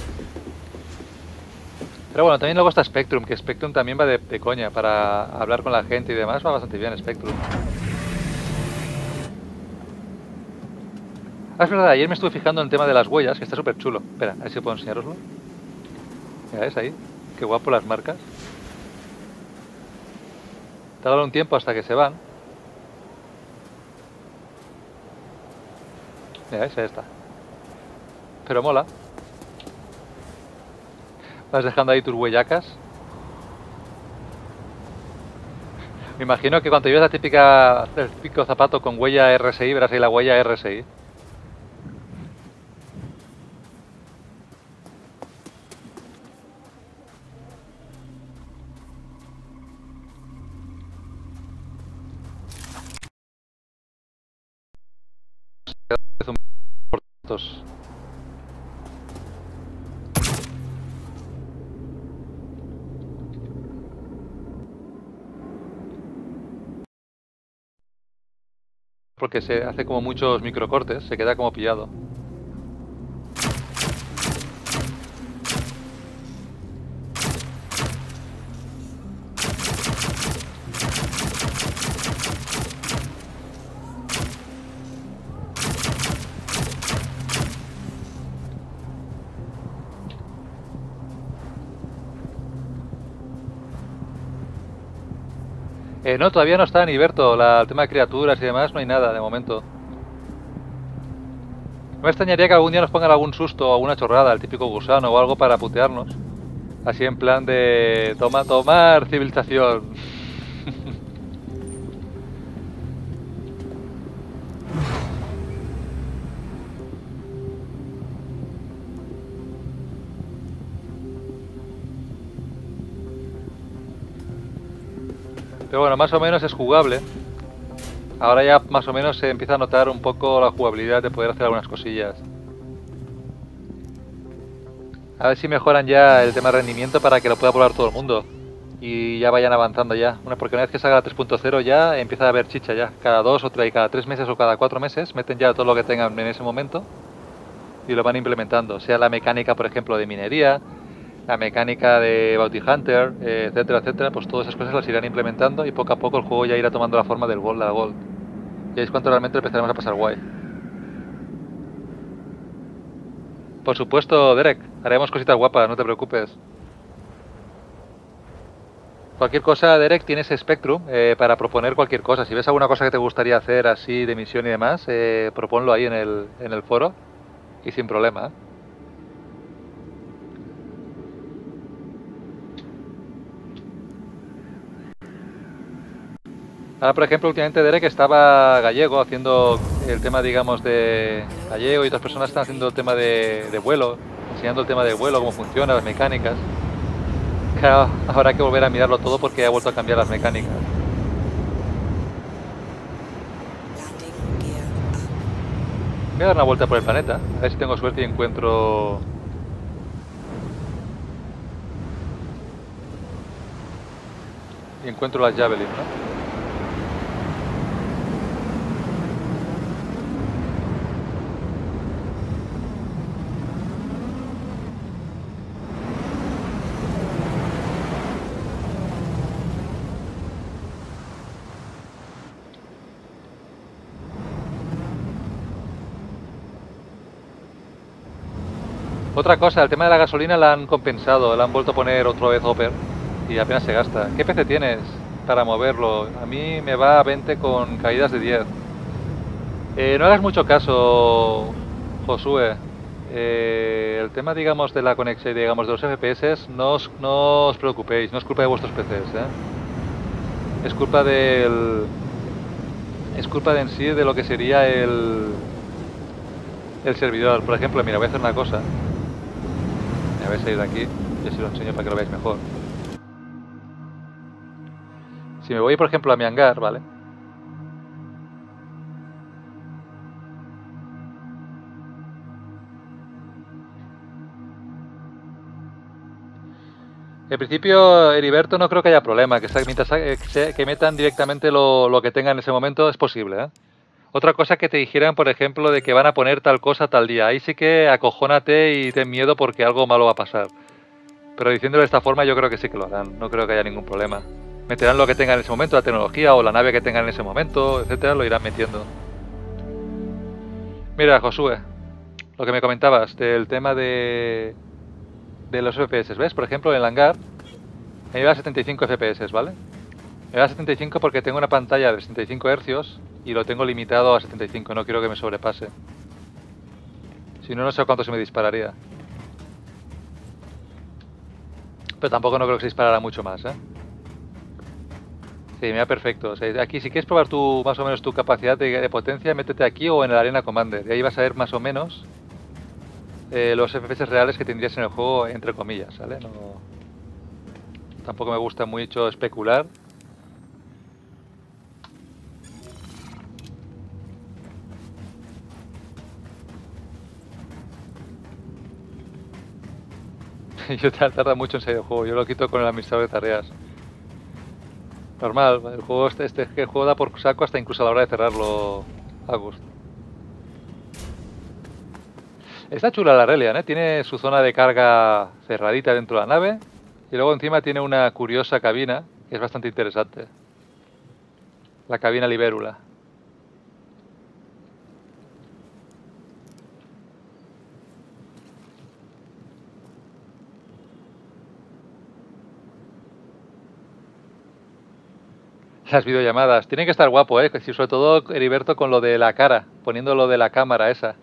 Pero bueno, también luego está Spectrum, que Spectrum también va de coña, para hablar con la gente y demás, va bastante bien Spectrum. Ah, es verdad, ayer me estuve fijando en el tema de las huellas, que está súper chulo. Espera, a ver si puedo enseñaroslo. Mira, ¿ves ahí? Qué guapo las marcas. Tardan un tiempo hasta que se van. Mira, esa está. Pero mola. Vas dejando ahí tus huellacas. Me imagino que cuando lleves el típico zapato con huella RSI, verás ahí la huella RSI. Porque se hace como muchos microcortes, se queda como pillado. No, todavía no está ni Berto, el tema de criaturas y demás, no hay nada de momento. No me extrañaría que algún día nos pongan algún susto o alguna chorrada, el típico gusano o algo para putearnos. Así en plan de... tomar civilización. Pero bueno, más o menos es jugable. Ahora ya más o menos se empieza a notar un poco la jugabilidad de poder hacer algunas cosillas. A ver si mejoran ya el tema de rendimiento para que lo pueda probar todo el mundo. Y ya vayan avanzando ya. Porque una vez que salga la 3.0 ya empieza a haber chicha ya. Cada 2 o 3, cada 3 meses o cada 4 meses meten ya todo lo que tengan en ese momento. Y lo van implementando. Sea la mecánica, por ejemplo, de minería, la mecánica de Bounty Hunter, etcétera, etcétera. Pues todas esas cosas las irán implementando y poco a poco el juego ya irá tomando la forma del Gold, de la Gold. Y ahí es cuando realmente empezaremos a pasar guay. Por supuesto, Derek, haremos cositas guapas, no te preocupes. Cualquier cosa, Derek, tienes Spectrum para proponer cualquier cosa. Si ves alguna cosa que te gustaría hacer así de misión y demás, proponlo ahí en el foro y sin problema. Ahora, por ejemplo, últimamente Derek estaba gallego haciendo el tema, digamos, de gallego y otras personas están haciendo el tema de vuelo, enseñando el tema de vuelo, cómo funciona, las mecánicas. Claro, ahora hay que volver a mirarlo todo porque ha vuelto a cambiar las mecánicas. Voy a dar una vuelta por el planeta, a ver si tengo suerte y encuentro... las Javelin, ¿no? Otra cosa, el tema de la gasolina la han compensado, la han vuelto a poner otra vez Hopper y apenas se gasta. ¿Qué PC tienes para moverlo? A mí me va a 20 con caídas de 10. No hagas mucho caso, Josué. El tema, digamos, de la conexión, digamos, de los FPS, no os preocupéis, no es culpa de vuestros PCs, ¿eh? Es culpa del... Es culpa de en sí de lo que sería el servidor. Por ejemplo, mira, voy a hacer una cosa. Me voy a salir de aquí y así lo enseño para que lo veáis mejor. Si me voy, por ejemplo, a mi hangar, ¿vale? En principio, Heriberto, no creo que haya problema. Mientras que metan directamente lo que tengan en ese momento, es posible, ¿eh? Otra cosa que te dijeran, por ejemplo, de que van a poner tal cosa tal día. Ahí sí que acojónate y ten miedo porque algo malo va a pasar. Pero diciéndolo de esta forma, yo creo que sí que lo harán. No creo que haya ningún problema. Meterán lo que tengan en ese momento, la tecnología o la nave que tengan en ese momento, etcétera, lo irán metiendo. Mira, Josué, lo que me comentabas del tema de los FPS, ¿ves? Por ejemplo, en el hangar me va a 75 FPS, ¿vale? Me va a 75 porque tengo una pantalla de 65 Hz y lo tengo limitado a 75, no quiero que me sobrepase. Si no, no sé cuánto se me dispararía. Pero tampoco no creo que se disparara mucho más, ¿eh? Sí, me va perfecto. O sea, aquí, si quieres probar más o menos tu capacidad de potencia, métete aquí o en el Arena Commander. Y ahí vas a ver más o menos los FPS reales que tendrías en el juego, entre comillas, ¿vale? No, tampoco me gusta mucho especular. Yo tarda mucho en salir el juego. Yo lo quito con el administrador de tareas. Normal, el juego el juego da por saco hasta incluso a la hora de cerrarlo, August. Está chula la Reliant, ¿eh? Tiene su zona de carga cerradita dentro de la nave y luego encima tiene una curiosa cabina que es bastante interesante. La cabina libélula. Las videollamadas. Tienen que estar guapo, ¿eh? Sobre todo Heriberto con lo de la cara, poniendo lo de la cámara esa.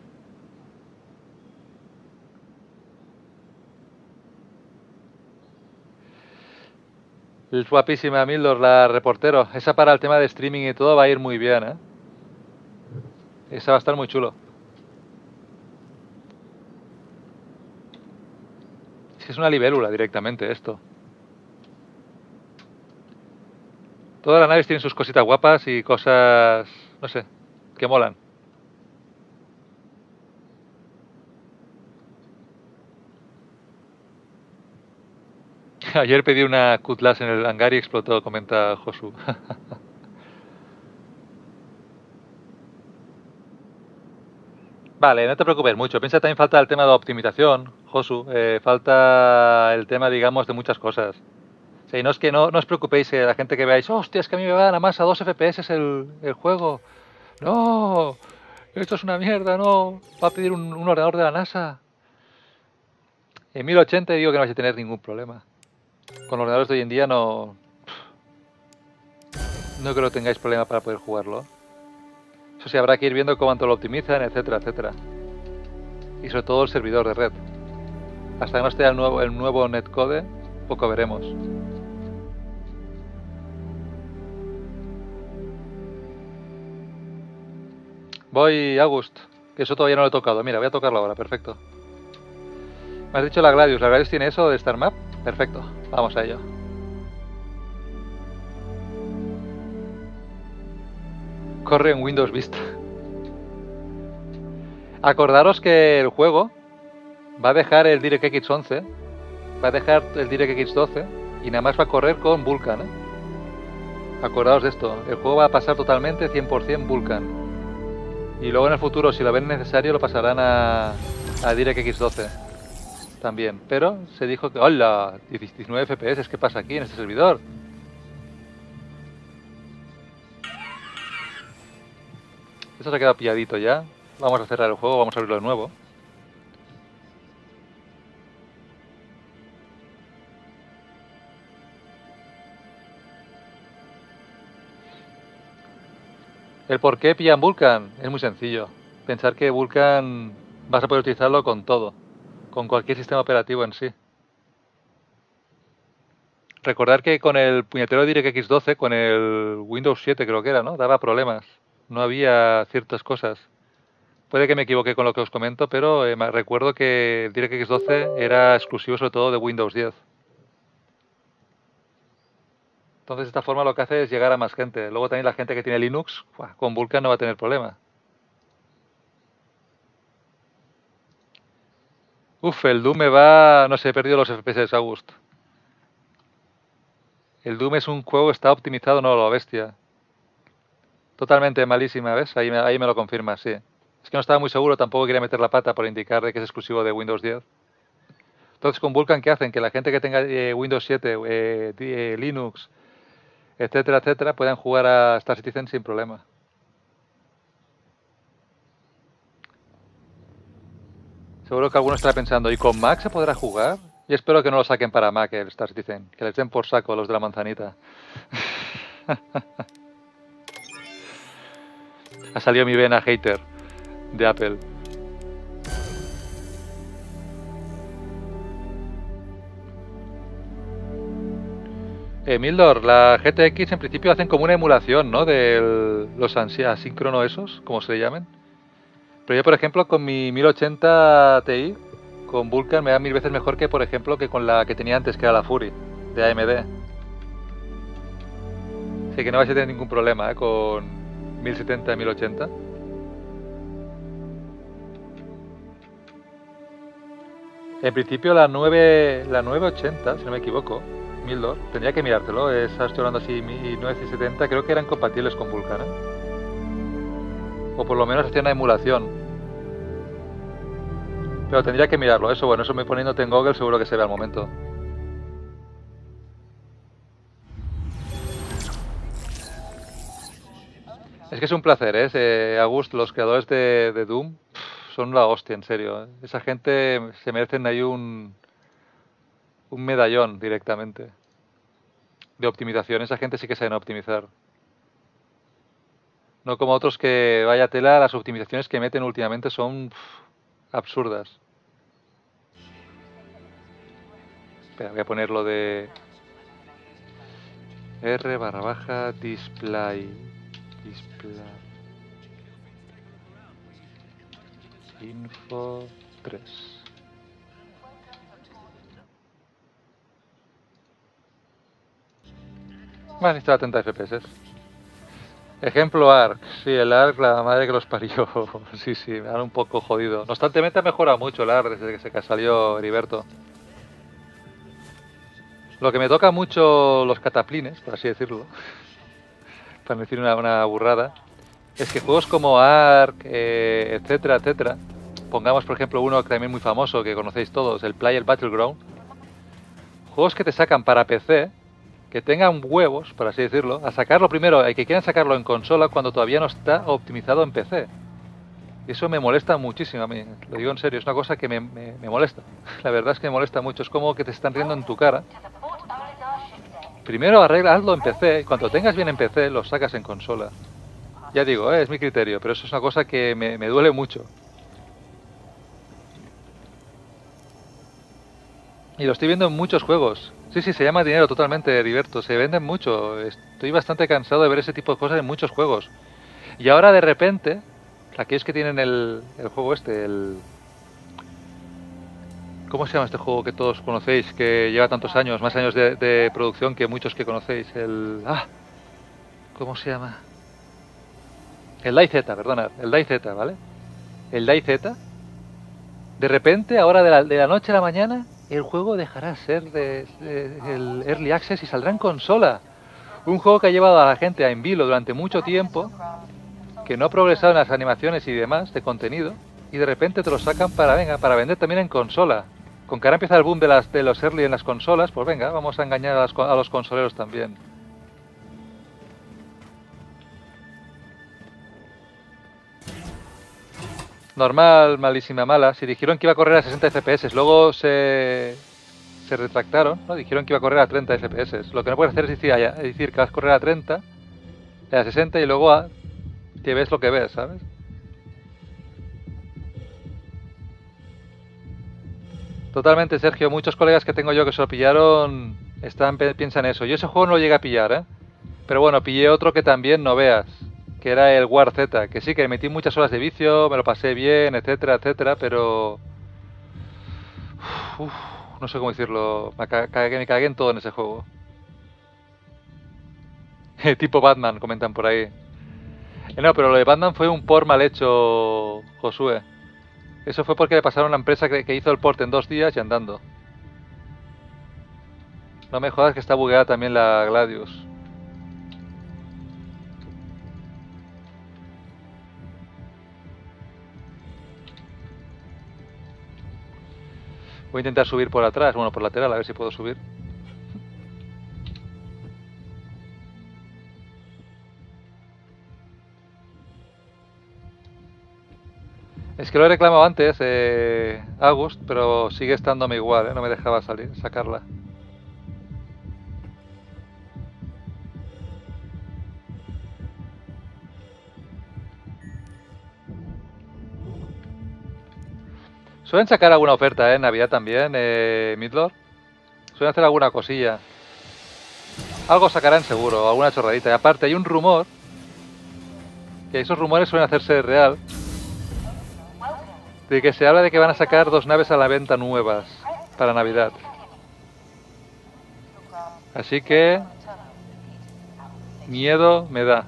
Es guapísima Mildor, la reportero. Esa para el tema de streaming y todo va a ir muy bien, ¿eh? Esa va a estar muy chulo. Es una libélula directamente esto. Todas las naves tienen sus cositas guapas y cosas, no sé, que molan. Ayer pedí una Cutlass en el hangar y explotó, comenta Josu. Vale, no te preocupes mucho. Piensa también falta el tema de optimización, Josu. Falta el tema, digamos, de muchas cosas. O sea, y no es que no os preocupéis, la gente que veáis, hostia, es que a mí me va nada más a 2 FPS el juego. No, esto es una mierda, no. Va a pedir un ordenador de la NASA. En 1080 digo que no vais a tener ningún problema. Con los ordenadores de hoy en día no creo que tengáis problema para poder jugarlo. Eso sí, habrá que ir viendo cuánto lo optimizan, etcétera, etcétera. Y sobre todo el servidor de red. Hasta que no esté el nuevo netcode, poco veremos. Voy, August, que eso todavía no lo he tocado. Mira, voy a tocarlo ahora, perfecto. Me has dicho la Gladius. ¿La Gladius tiene eso de Star Map? Perfecto, vamos a ello. Corre en Windows Vista. Acordaros que el juego va a dejar el DirectX 11, va a dejar el DirectX 12 y nada más va a correr con Vulkan, ¿eh? Acordaos de esto, el juego va a pasar totalmente 100% Vulkan. Y luego en el futuro, si lo ven necesario, lo pasarán a DirectX 12 también. Pero se dijo que, ¡hola! 19 FPS, ¿qué pasa aquí en este servidor? Esto se ha quedado pilladito ya. Vamos a cerrar el juego, vamos a abrirlo de nuevo. ¿El por qué pillan Vulkan? Es muy sencillo. Pensar que Vulkan vas a poder utilizarlo con todo, con cualquier sistema operativo en sí. Recordar que con el puñetero DirectX 12, con el Windows 7 creo que era, ¿no? Daba problemas. No había ciertas cosas. Puede que me equivoque con lo que os comento, pero recuerdo que el DirectX 12 era exclusivo sobre todo de Windows 10. Entonces, de esta forma lo que hace es llegar a más gente. Luego también la gente que tiene Linux, con Vulkan no va a tener problema. Uf, el Doom me va... No sé, he perdido los FPS, August. El Doom es un juego, está optimizado, no lo bestia. Totalmente malísima, ¿ves? Ahí me lo confirma, sí. Es que no estaba muy seguro, tampoco quería meter la pata por indicar de que es exclusivo de Windows 10. Entonces, con Vulkan, ¿qué hacen? Que la gente que tenga Windows 7, Linux, etcétera, etcétera, puedan jugar a Star Citizen sin problema. Seguro que alguno estará pensando, ¿y con Mac se podrá jugar? Y espero que no lo saquen para Mac el Star Citizen, que les den por saco los de la manzanita. Ha salido mi vena hater de Apple. Mildor, la GTX en principio hacen como una emulación, ¿no? De los asíncrono esos, como se llamen. Pero yo, por ejemplo, con mi 1080 Ti, con Vulkan me da 1000 veces mejor que, por ejemplo, que con la que tenía antes, que era la Fury, de AMD. Así que no vais a tener ningún problema, con 1070 y 1080. En principio la 980, si no me equivoco, Mildor, tendría que mirártelo, estoy hablando así, mi 970, creo que eran compatibles con Vulkan, o por lo menos hacían una emulación. Pero tendría que mirarlo, eso bueno, eso me poniéndote en Google seguro que se ve al momento. Es que es un placer, August, los creadores de Doom son la hostia, en serio. Esa gente se merecen ahí un medallón directamente de optimización. Esa gente sí que saben optimizar. No como otros que, vaya tela, las optimizaciones que meten últimamente son absurdas. Espera, voy a ponerlo de R/display. Info 3. Vale, está a 30 FPS. Ejemplo ARC. Sí, el ARC, la madre que los parió. Sí, me han un poco jodido. No obstante, ha mejorado mucho el ARC desde que salió Heriberto. Lo que me toca mucho los cataplines, por así decirlo, para no decir una burrada, es que juegos como ARC, etcétera, etcétera, pongamos por ejemplo uno que también muy famoso, que conocéis todos, el Player Battleground, juegos que te sacan para PC, que tengan huevos, por así decirlo, a sacarlo primero, que quieran sacarlo en consola cuando todavía no está optimizado en PC. Y eso me molesta muchísimo a mí, lo digo en serio, es una cosa que me molesta. La verdad es que me molesta mucho, es como que te están riendo en tu cara. Primero hazlo en PC, y cuando tengas bien en PC, lo sacas en consola. Ya digo, es mi criterio, pero eso es una cosa que me duele mucho. Y lo estoy viendo en muchos juegos. Sí, se llama dinero totalmente, Heriberto. Se venden mucho. Estoy bastante cansado de ver ese tipo de cosas en muchos juegos. Y ahora de repente, aquellos que tienen el juego ¿cómo se llama este juego que todos conocéis? Que lleva tantos años, más años de producción que muchos que conocéis. ¿Cómo se llama? El DayZ, perdona. El DayZ, ¿vale? El DayZ. De repente, ahora de la noche a la mañana, el juego dejará de ser el Early Access y saldrá en consola. Un juego que ha llevado a la gente a en vilo durante mucho tiempo, que no ha progresado en las animaciones y demás de contenido, y de repente te lo sacan para vender también en consola. Con que ahora empieza el boom de los Early en las consolas, pues venga, vamos a engañar a los consoleros también. Normal, malísima, mala. Si dijeron que iba a correr a 60 FPS, luego se retractaron, ¿no? Dijeron que iba a correr a 30 FPS. Lo que no puedes hacer es decir que vas a correr a 30, a 60 y luego que ves lo que ves, ¿sabes? Totalmente, Sergio. Muchos colegas que tengo yo que se lo pillaron piensan eso. Yo ese juego no lo llegué a pillar, ¿eh? Pero bueno, pillé otro que también no veas, que era el War Z, que sí, que metí muchas horas de vicio, me lo pasé bien, etcétera, etcétera, pero... Uf, no sé cómo decirlo, me cagué en todo en ese juego. Tipo Batman, comentan por ahí. No, pero lo de Batman fue un port mal hecho, Josué. Eso fue porque le pasaron a una empresa que hizo el port en 2 días y andando. No me jodas que está bugueada también la Gladius. Voy a intentar subir por atrás, bueno, por lateral, a ver si puedo subir. Es que lo he reclamado antes, August, pero sigue estándome igual, no me dejaba sacarla. Suelen sacar alguna oferta, en Navidad también, Midlord. Suelen hacer alguna cosilla. Algo sacarán seguro, alguna chorradita. Y aparte hay un rumor, que esos rumores suelen hacerse real, de que se habla de que van a sacar 2 naves a la venta nuevas para Navidad. Así que... miedo me da.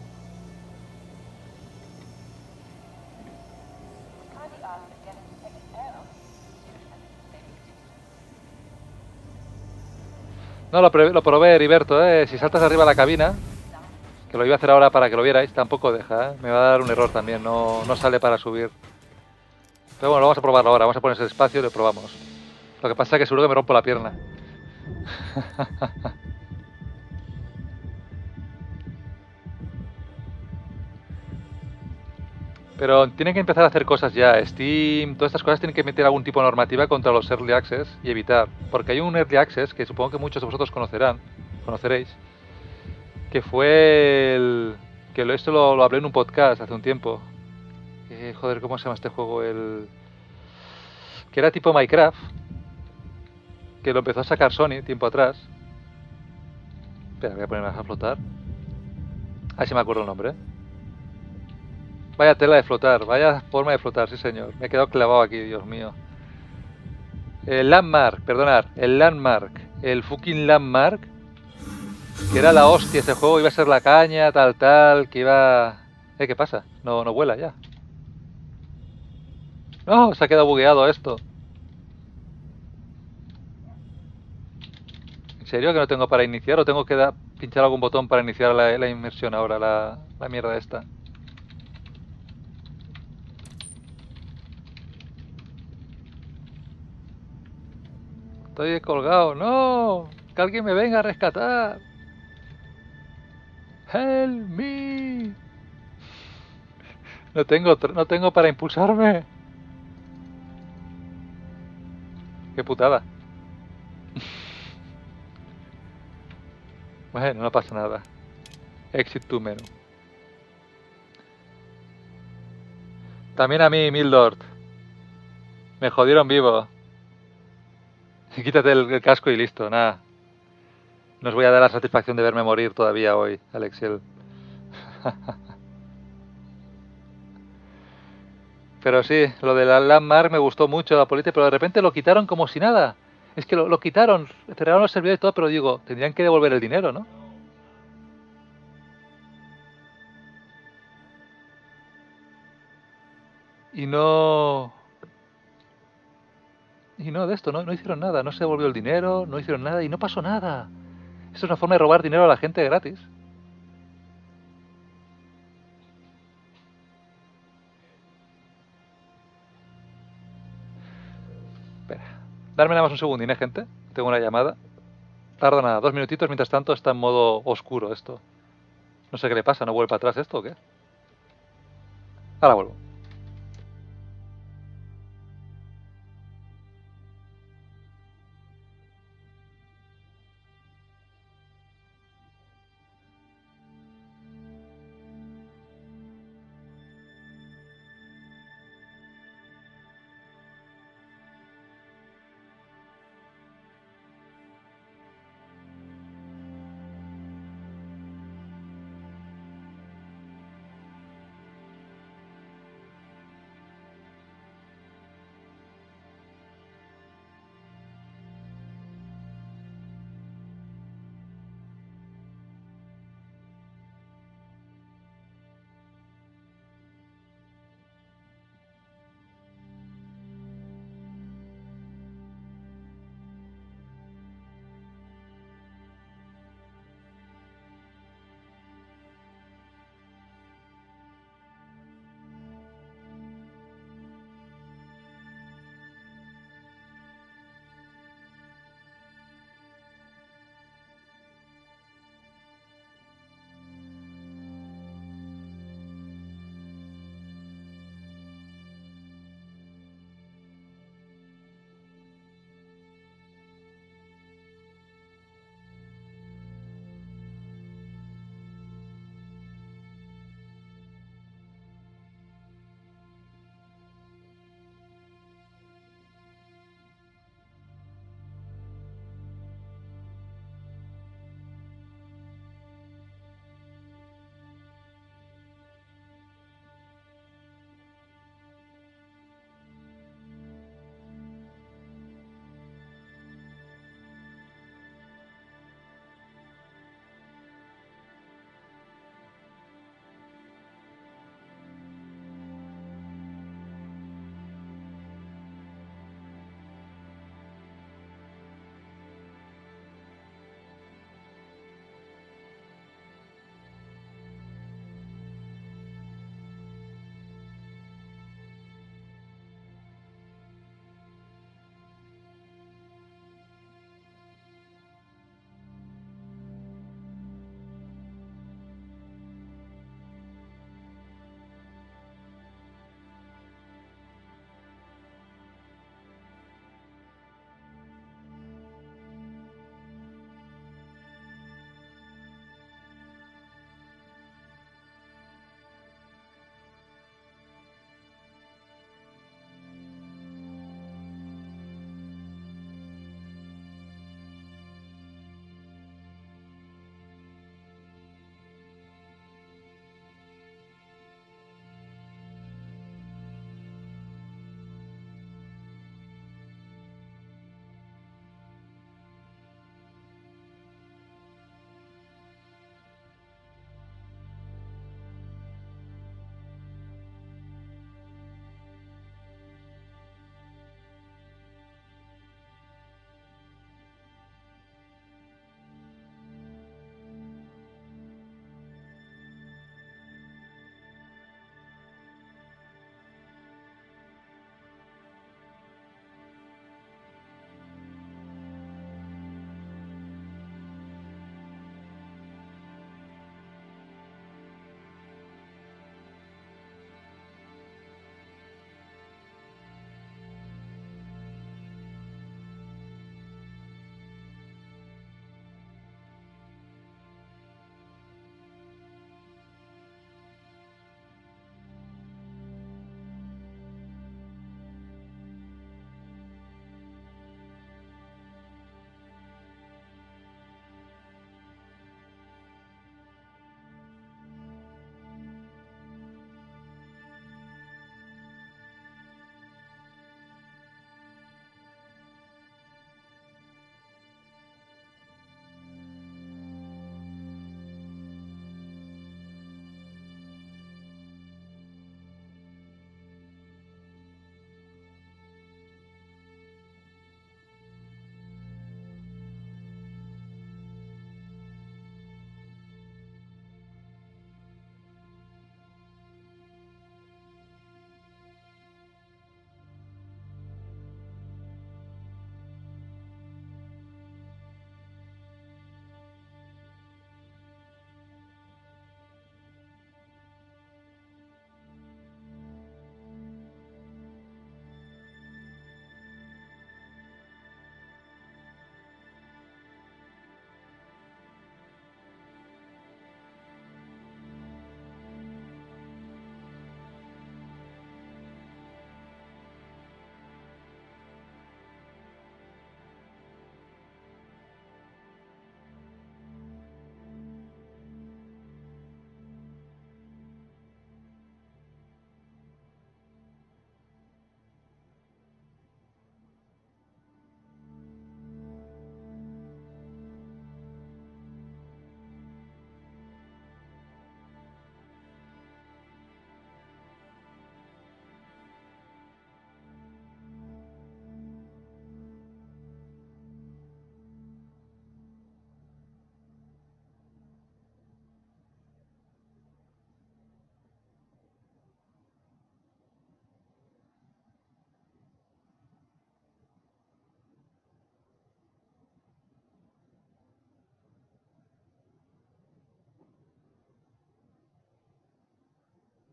No, lo probé, Heriberto, si saltas arriba de la cabina, que lo iba a hacer ahora para que lo vierais, tampoco deja, me va a dar un error también, no sale para subir. Pero bueno, vamos a probarlo ahora, vamos a poner ese espacio y lo probamos. Lo que pasa es que seguro que me rompo la pierna. Pero tienen que empezar a hacer cosas ya. Steam, todas estas cosas tienen que meter algún tipo de normativa contra los Early Access y evitar. Porque hay un Early Access que supongo que muchos de vosotros conoceréis, que fue el... esto lo hablé en un podcast hace un tiempo. Joder, ¿cómo se llama este juego? Que era tipo Minecraft, que lo empezó a sacar Sony tiempo atrás. Espera, voy a ponerme a flotar. Ah, sí me acuerdo el nombre. Vaya tela de flotar, vaya forma de flotar, sí señor. Me he quedado clavado aquí, Dios mío. El Landmark, perdonad, el Landmark. El fucking Landmark. Que era la hostia ese juego, iba a ser la caña, tal, que iba... ¿Qué pasa? No vuela ya. No, se ha quedado bugueado esto. ¿En serio que no tengo para iniciar o tengo que pinchar algún botón para iniciar la inmersión ahora, la mierda esta? Estoy colgado, no, que alguien me venga a rescatar. Help me. No tengo para impulsarme. Qué putada. Bueno, no pasa nada. Exit to menu. También a mí, Mildord. Me jodieron vivo. Quítate el casco y listo, nada. No os voy a dar la satisfacción de verme morir todavía hoy, Alexiel. Pero sí, lo de la Landmark me gustó mucho, la política, pero de repente lo quitaron como si nada. Es que lo quitaron, cerraron los servidores y todo, pero digo, tendrían que devolver el dinero, ¿no? Y no... Y no de esto, no hicieron nada, no se devolvió el dinero, no hicieron nada y no pasó nada. Esto es una forma de robar dinero a la gente gratis. Espera, darme nada más un segundín, gente. Tengo una llamada. Tarda nada, 2 minutitos, mientras tanto está en modo oscuro esto. No sé qué le pasa, ¿no vuelve para atrás esto o qué? Ahora vuelvo.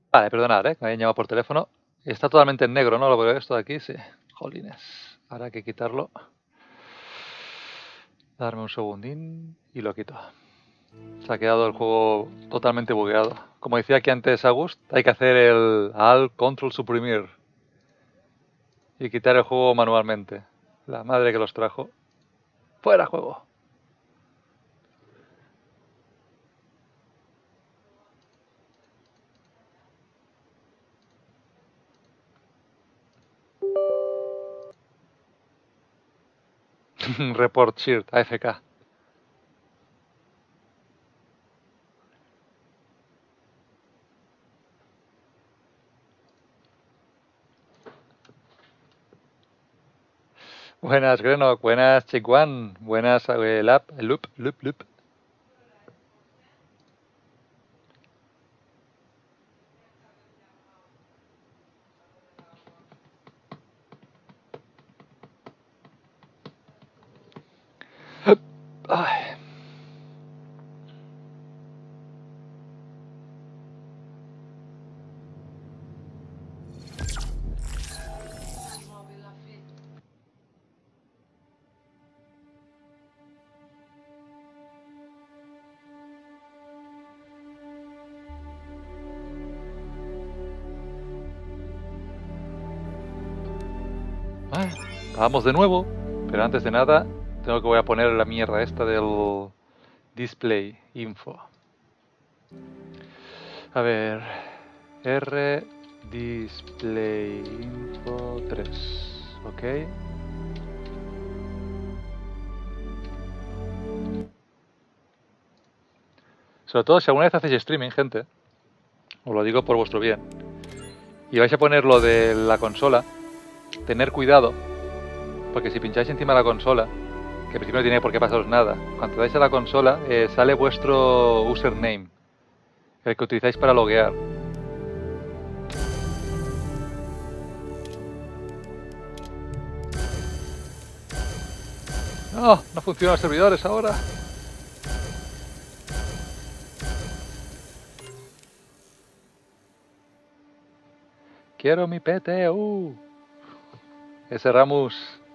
Vale, perdonad, que me habían llamado por teléfono. Está totalmente en negro, ¿no? Lo veo esto de aquí, sí. Jolines. Ahora hay que quitarlo. Darme un segundín y lo quito. Se ha quedado el juego totalmente bugueado. Como decía aquí antes August, hay que hacer el Alt Control Suprimir y quitar el juego manualmente. La madre que los trajo. ¡Fuera juego! Report Shirt, AFK. Buenas, Grenok. Buenas, Chick1. Buenas, Loop. Ay. Ay, vamos de nuevo. Pero antes de nada, tengo que voy a poner la mierda esta del display info. A ver, R display info 3, ok. Sobre todo si alguna vez hacéis streaming, gente, os lo digo por vuestro bien, y vais a poner lo de la consola, tener cuidado, porque si pincháis encima de la consola, que al principio no tiene por qué pasaros nada, cuando dais a la consola sale vuestro username, el que utilizáis para loguear. No, no funcionan los servidores ahora. Quiero mi PTU. Ese Ramus.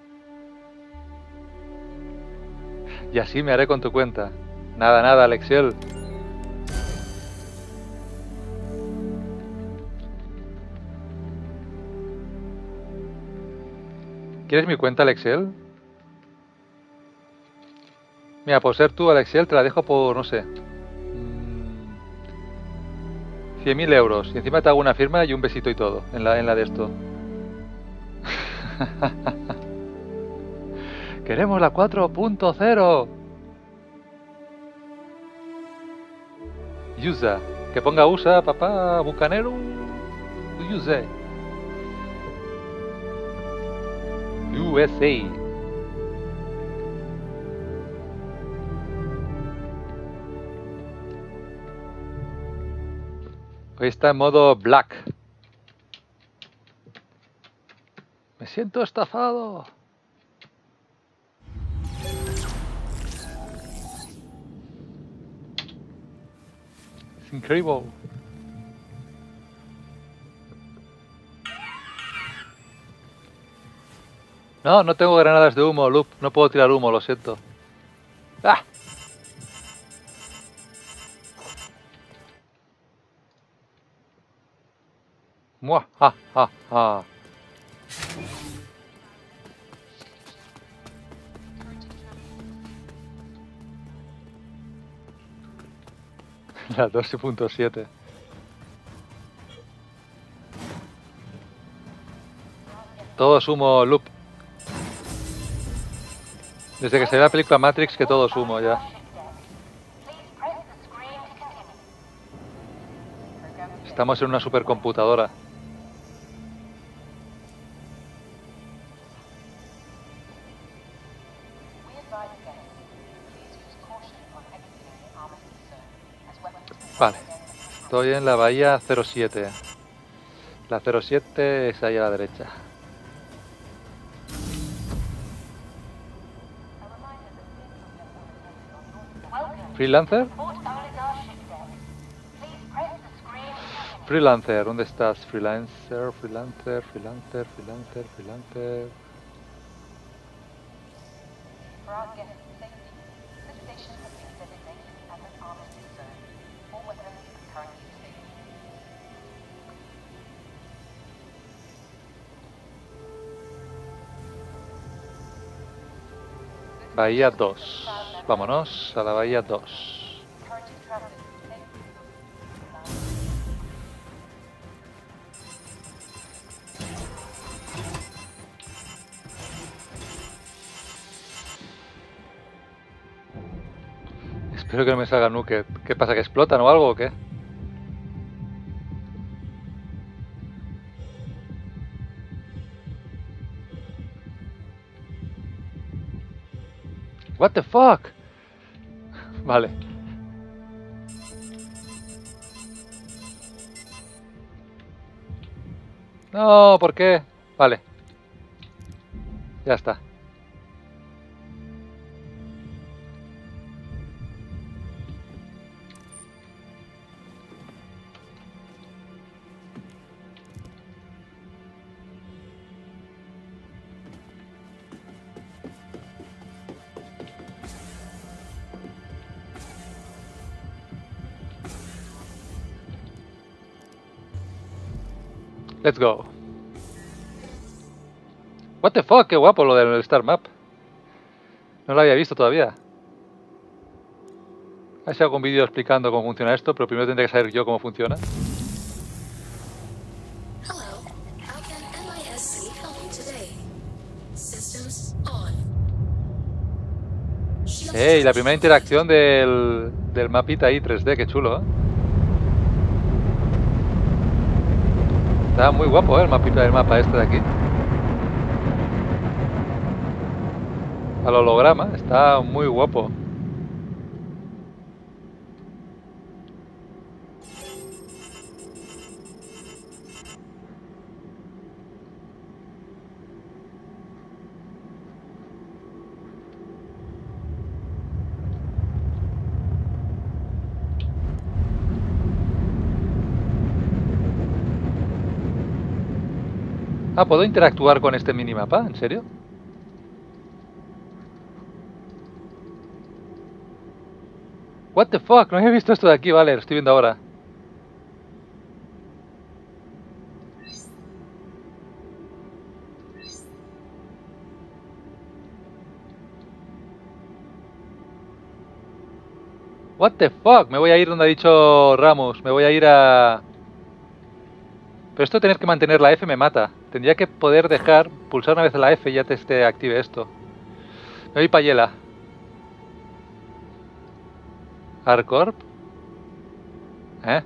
Y así me haré con tu cuenta. Nada, Alexiel. ¿Quieres mi cuenta, Alexiel? Mira, por ser tú, Alexiel, te la dejo por, no sé, 100.000 euros. Y encima te hago una firma y un besito y todo, en la de esto. ¡Queremos la 4.0! USA. Que ponga USA, papá, bucanero. USA. USA. Hoy está en modo black. Me siento estafado. Es increíble. No, no tengo granadas de humo, Loop. No puedo tirar humo, lo siento. ¡Ah! ¡Muah! ¡Ja, ja, ja! La 12.7. Todo es humo, Loop. Desde que se ve la película Matrix que todo es humo ya. Estamos en una supercomputadora. Vale. Estoy en la bahía 07. La 07 es ahí a la derecha. ¿Freelancer? Freelancer, ¿dónde estás? Freelancer, freelancer, freelancer, freelancer, freelancer. For our guests' safety, this station has been designated as an armistice zone. All weapons are currently disabled. Bahía 2. Vámonos a la Bahía 2. Encouraging travelers to safely move. Espero que no me salga Nuke. ¿Qué pasa? ¿Que explotan o algo o qué? What the fuck? Vale. No, ¿por qué? Vale. Ya está. Let's go. What the fuck, qué guapo lo del Star Map. No lo había visto todavía. Ha hecho algún vídeo explicando cómo funciona esto, pero primero tendré que saber yo cómo funciona. Hello, how can MISC help you today? Systems on. Hey, la primera interacción del mapita ahí 3D, qué chulo, ¿eh? Está muy guapo, el mapita del mapa este de aquí. Al holograma, está muy guapo. Ah, ¿puedo interactuar con este minimapa? ¿En serio? What the fuck, no había visto esto de aquí, vale, lo estoy viendo ahora. What the fuck, me voy a ir donde ha dicho Ramos, me voy a ir a... Pero esto de tener que mantener la F me mata. Tendría que poder dejar, pulsar una vez la F y ya te active esto. Me voy para Yela. Hardcorp. ¿Eh?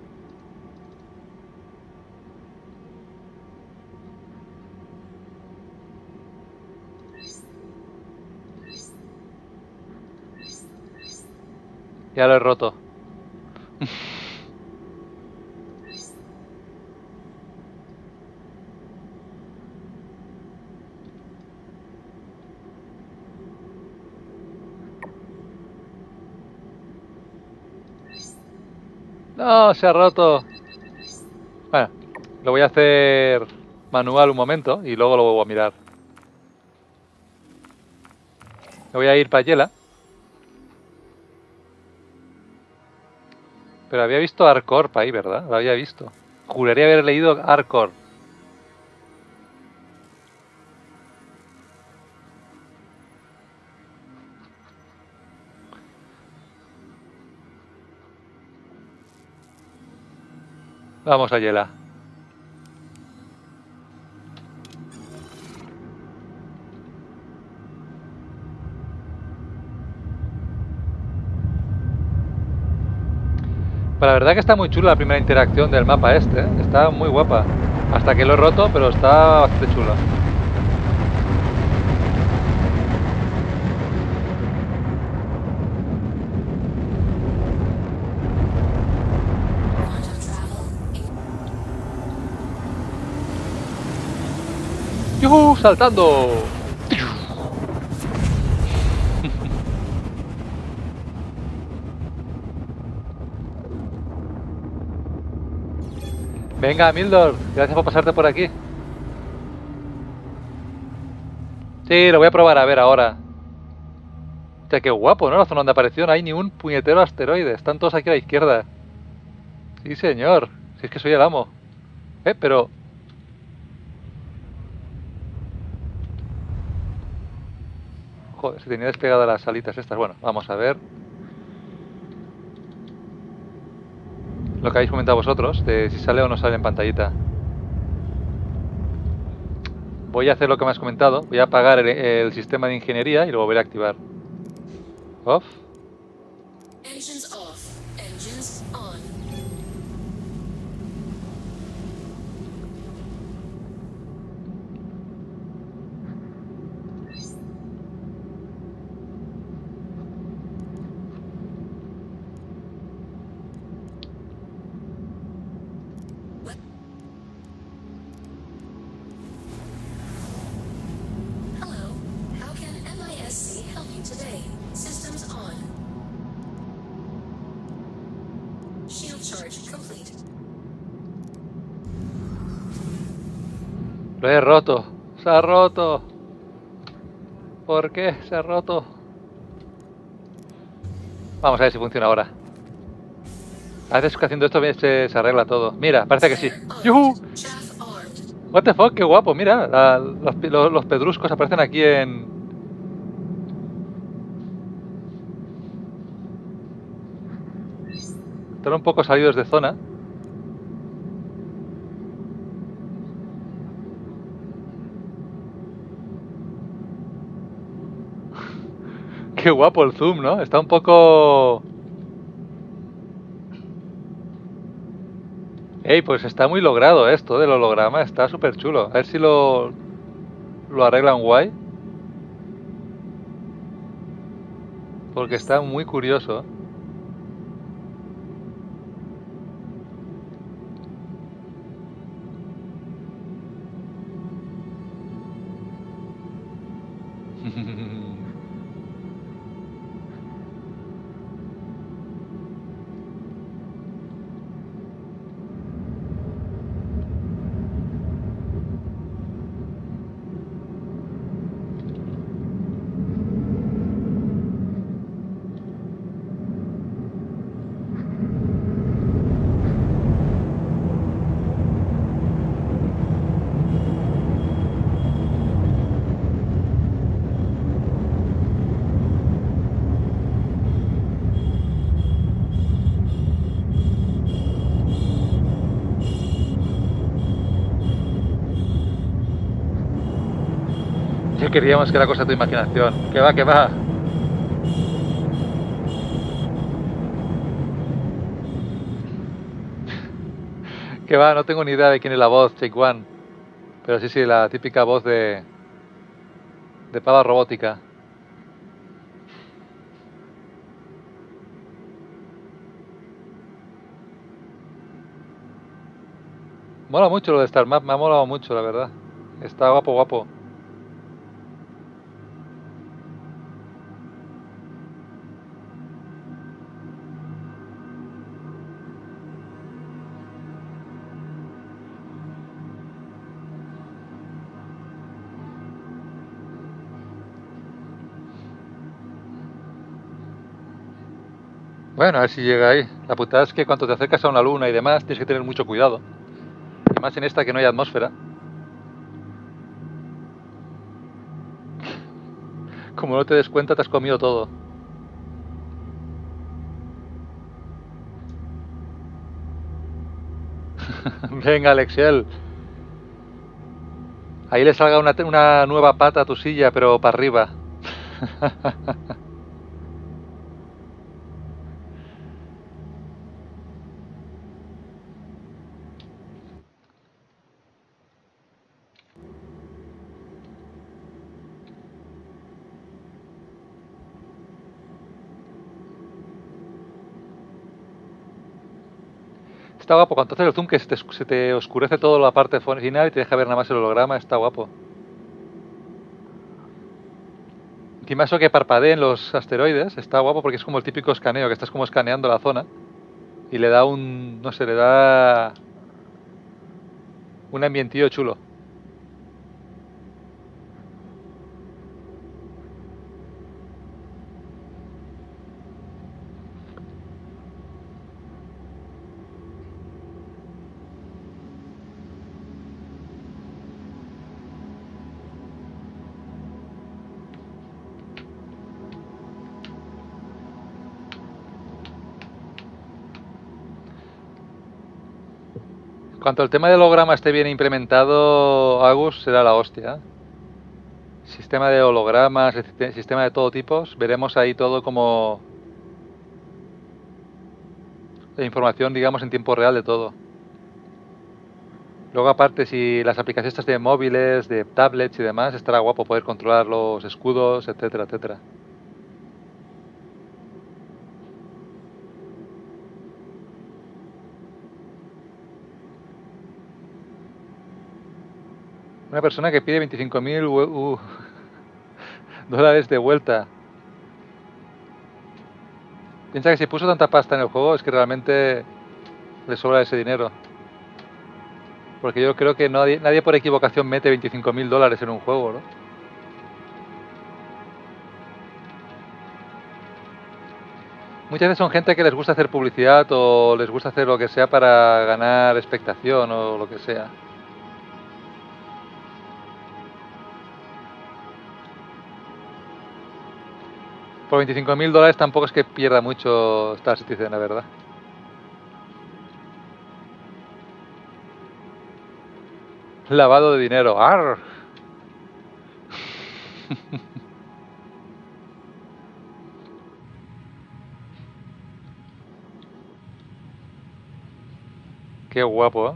Ya lo he roto. No, se ha roto. Bueno, lo voy a hacer manual un momento y luego lo vuelvo a mirar. Me voy a ir para Yela. Pero había visto Hardcorp ahí, ¿verdad? Lo había visto. Juraría haber leído Hardcorp. Vamos a Yela. La verdad que está muy chula la primera interacción del mapa este, ¿eh? Está muy guapa. Hasta que lo he roto, pero está bastante chula. ¡Yuhu! ¡Saltando! Venga, Mildor, gracias por pasarte por aquí. Sí, lo voy a probar a ver ahora. Hostia, qué guapo, ¿no? La zona donde apareció, no hay ni un puñetero asteroide. Están todos aquí a la izquierda. Sí, señor. Si es que soy el amo. Pero... Joder, se tenía despegadas las alitas estas. Bueno, vamos a ver. Lo que habéis comentado vosotros, de si sale o no sale en pantallita. Voy a hacer lo que me has comentado. Voy a apagar el sistema de ingeniería y lo volveré a activar. Off. Engines off. Engines on. Hello. How can MISC help you today? Systems on. Shield charge complete. Lo he roto. Se ha roto. ¿Por qué se ha roto? Vamos a ver si funciona ahora. A veces que haciendo esto se arregla todo. Mira, parece que sí. ¡Yuhu! Chaff armed. What the fuck, qué guapo. Mira, los pedruscos aparecen aquí en... Están un poco salidos de zona. Qué guapo el zoom, ¿no? Está un poco... Ey, pues está muy logrado esto del holograma. Está súper chulo. A ver si lo arreglan guay. Porque está muy curioso. Ya queríamos que era cosa de tu imaginación. Que va, que va. Que va, no tengo ni idea de quién es la voz, Take One. Pero sí, la típica voz de pava robótica. Mola mucho lo de Star Map, me ha molado mucho, la verdad. Está guapo, guapo. Bueno, a ver si llega ahí. La putada es que cuando te acercas a una luna y demás, tienes que tener mucho cuidado. Y más en esta que no hay atmósfera. Como no te des cuenta, te has comido todo. Venga, Alexiel. Ahí le salga una nueva pata a tu silla, pero para arriba. Está guapo, cuando haces el zoom que se te oscurece toda la parte final y te deja ver nada más el holograma, está guapo. Encima eso que parpadeen los asteroides, está guapo porque es como el típico escaneo, que estás como escaneando la zona y le da un... no sé, le da... Un ambientillo chulo. Cuanto el tema del holograma esté bien implementado, Agus, será la hostia. Sistema de hologramas, sistema de todo tipo, veremos ahí todo como la información, digamos, en tiempo real de todo. Luego aparte, si las aplicaciones estas de móviles, de tablets y demás, estará guapo poder controlar los escudos, etcétera, etcétera. Una persona que pide 25.000 dólares de vuelta. Piensa que si puso tanta pasta en el juego es que realmente le sobra ese dinero. Porque yo creo que nadie por equivocación mete 25.000 dólares en un juego, ¿no? Muchas veces son gente que les gusta hacer publicidad o les gusta hacer lo que sea para ganar expectación o lo que sea. Por 25.000 dólares tampoco es que pierda mucho Star Citizen, la verdad. Lavado de dinero. ¡Arr! Qué guapo, ¿eh?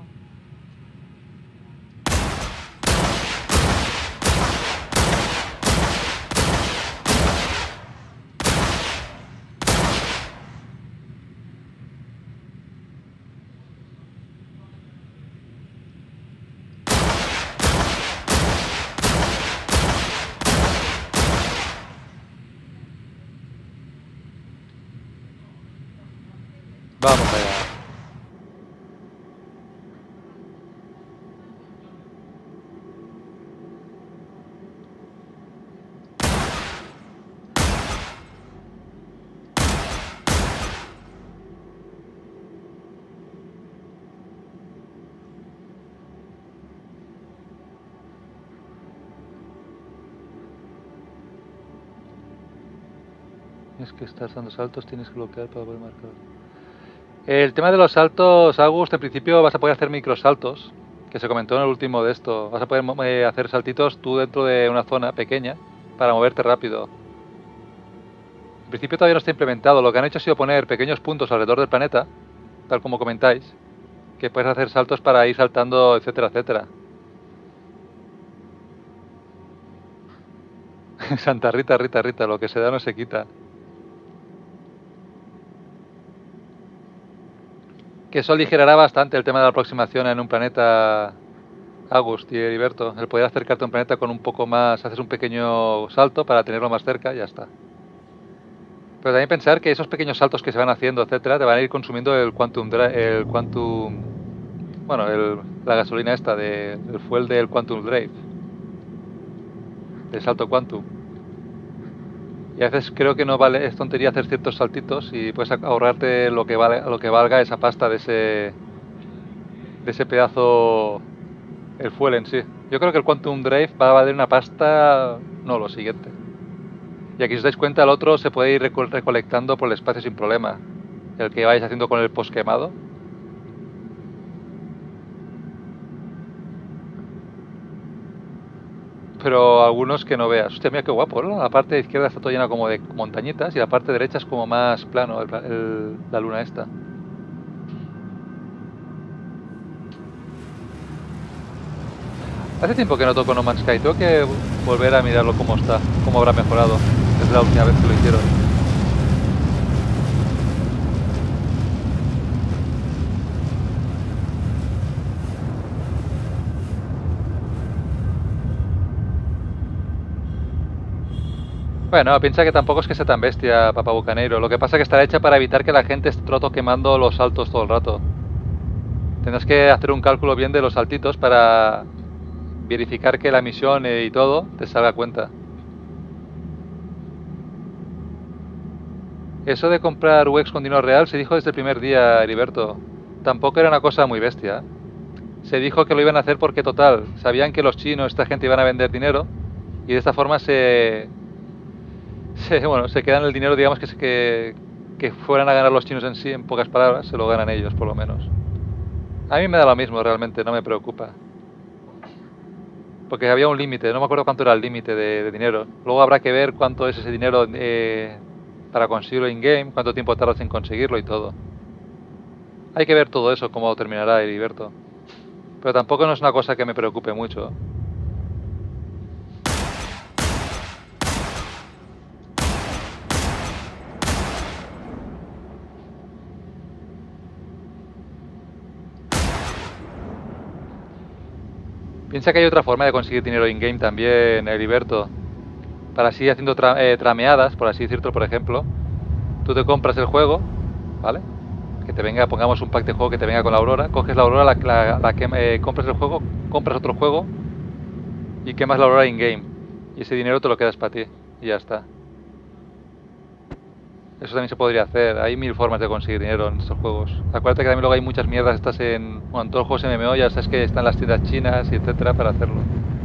Vamos allá. Es que estás dando saltos, tienes que bloquear para poder marcar. El tema de los saltos, Agus, en principio vas a poder hacer microsaltos, que se comentó en el último de esto. Vas a poder hacer saltitos tú dentro de una zona pequeña para moverte rápido. En principio todavía no está implementado. Lo que han hecho ha sido poner pequeños puntos alrededor del planeta, tal como comentáis, que puedes hacer saltos para ir saltando, etcétera, etcétera. Santa Rita, Rita, Rita, lo que se da no se quita. Que eso aligerará bastante el tema de la aproximación en un planeta, Agus y Heriberto. El poder acercarte a un planeta con un poco más, haces un pequeño salto para tenerlo más cerca y ya está. Pero también pensar que esos pequeños saltos que se van haciendo, etcétera, te van a ir consumiendo el bueno, la gasolina esta, el fuel del Quantum Drive, del salto Quantum. Y a veces creo que no vale, es tontería hacer ciertos saltitos y puedes ahorrarte lo que valga esa pasta de ese pedazo, el fuel en sí. Yo creo que el Quantum Drive va a valer una pasta, no, lo siguiente. Y aquí si os dais cuenta, el otro se puede ir recolectando por el espacio sin problema. El que vais haciendo con el post quemado. Pero algunos que no veas. Hostia, mira qué guapo, ¿no? La parte izquierda está todo llena como de montañitas y la parte derecha es como más plano, la luna esta. Hace tiempo que no toco No Man's Sky, tengo que volver a mirarlo cómo está, cómo habrá mejorado desde la última vez que lo hicieron. Bueno, piensa que tampoco es que sea tan bestia, Papa Bucaneiro. Lo que pasa es que estará hecha para evitar que la gente esté quemando los saltos todo el rato. Tendrás que hacer un cálculo bien de los saltitos para verificar que la misión y todo te salga a cuenta. Eso de comprar UX con dinero real se dijo desde el primer día, Heriberto. Tampoco era una cosa muy bestia. Se dijo que lo iban a hacer porque, total, sabían que los chinos, esta gente, iban a vender dinero y de esta forma bueno, se quedan el dinero, digamos, que fueran a ganar los chinos en sí, en pocas palabras, se lo ganan ellos, por lo menos. A mí me da lo mismo, realmente, no me preocupa. Porque había un límite, no me acuerdo cuánto era el límite de dinero. Luego habrá que ver cuánto es ese dinero para conseguirlo in-game, cuánto tiempo tardas en conseguirlo y todo. Hay que ver todo eso, cómo terminará, Heriberto. Pero tampoco no es una cosa que me preocupe mucho. Piensa que hay otra forma de conseguir dinero in-game también, Heriberto. Para así haciendo trameadas, por así decirlo, por ejemplo. Tú te compras el juego, ¿vale? Que te venga, pongamos un pack de juego que te venga con la Aurora. Coges la Aurora, compras el juego, compras otro juego y quemas la Aurora in-game. Y ese dinero te lo quedas para ti. Y ya está. Eso también se podría hacer. Hay mil formas de conseguir dinero en estos juegos. Acuérdate que también luego hay muchas mierdas estas en todos los juegos MMO, ya sabes que están las tiendas chinas y etcétera para hacerlo.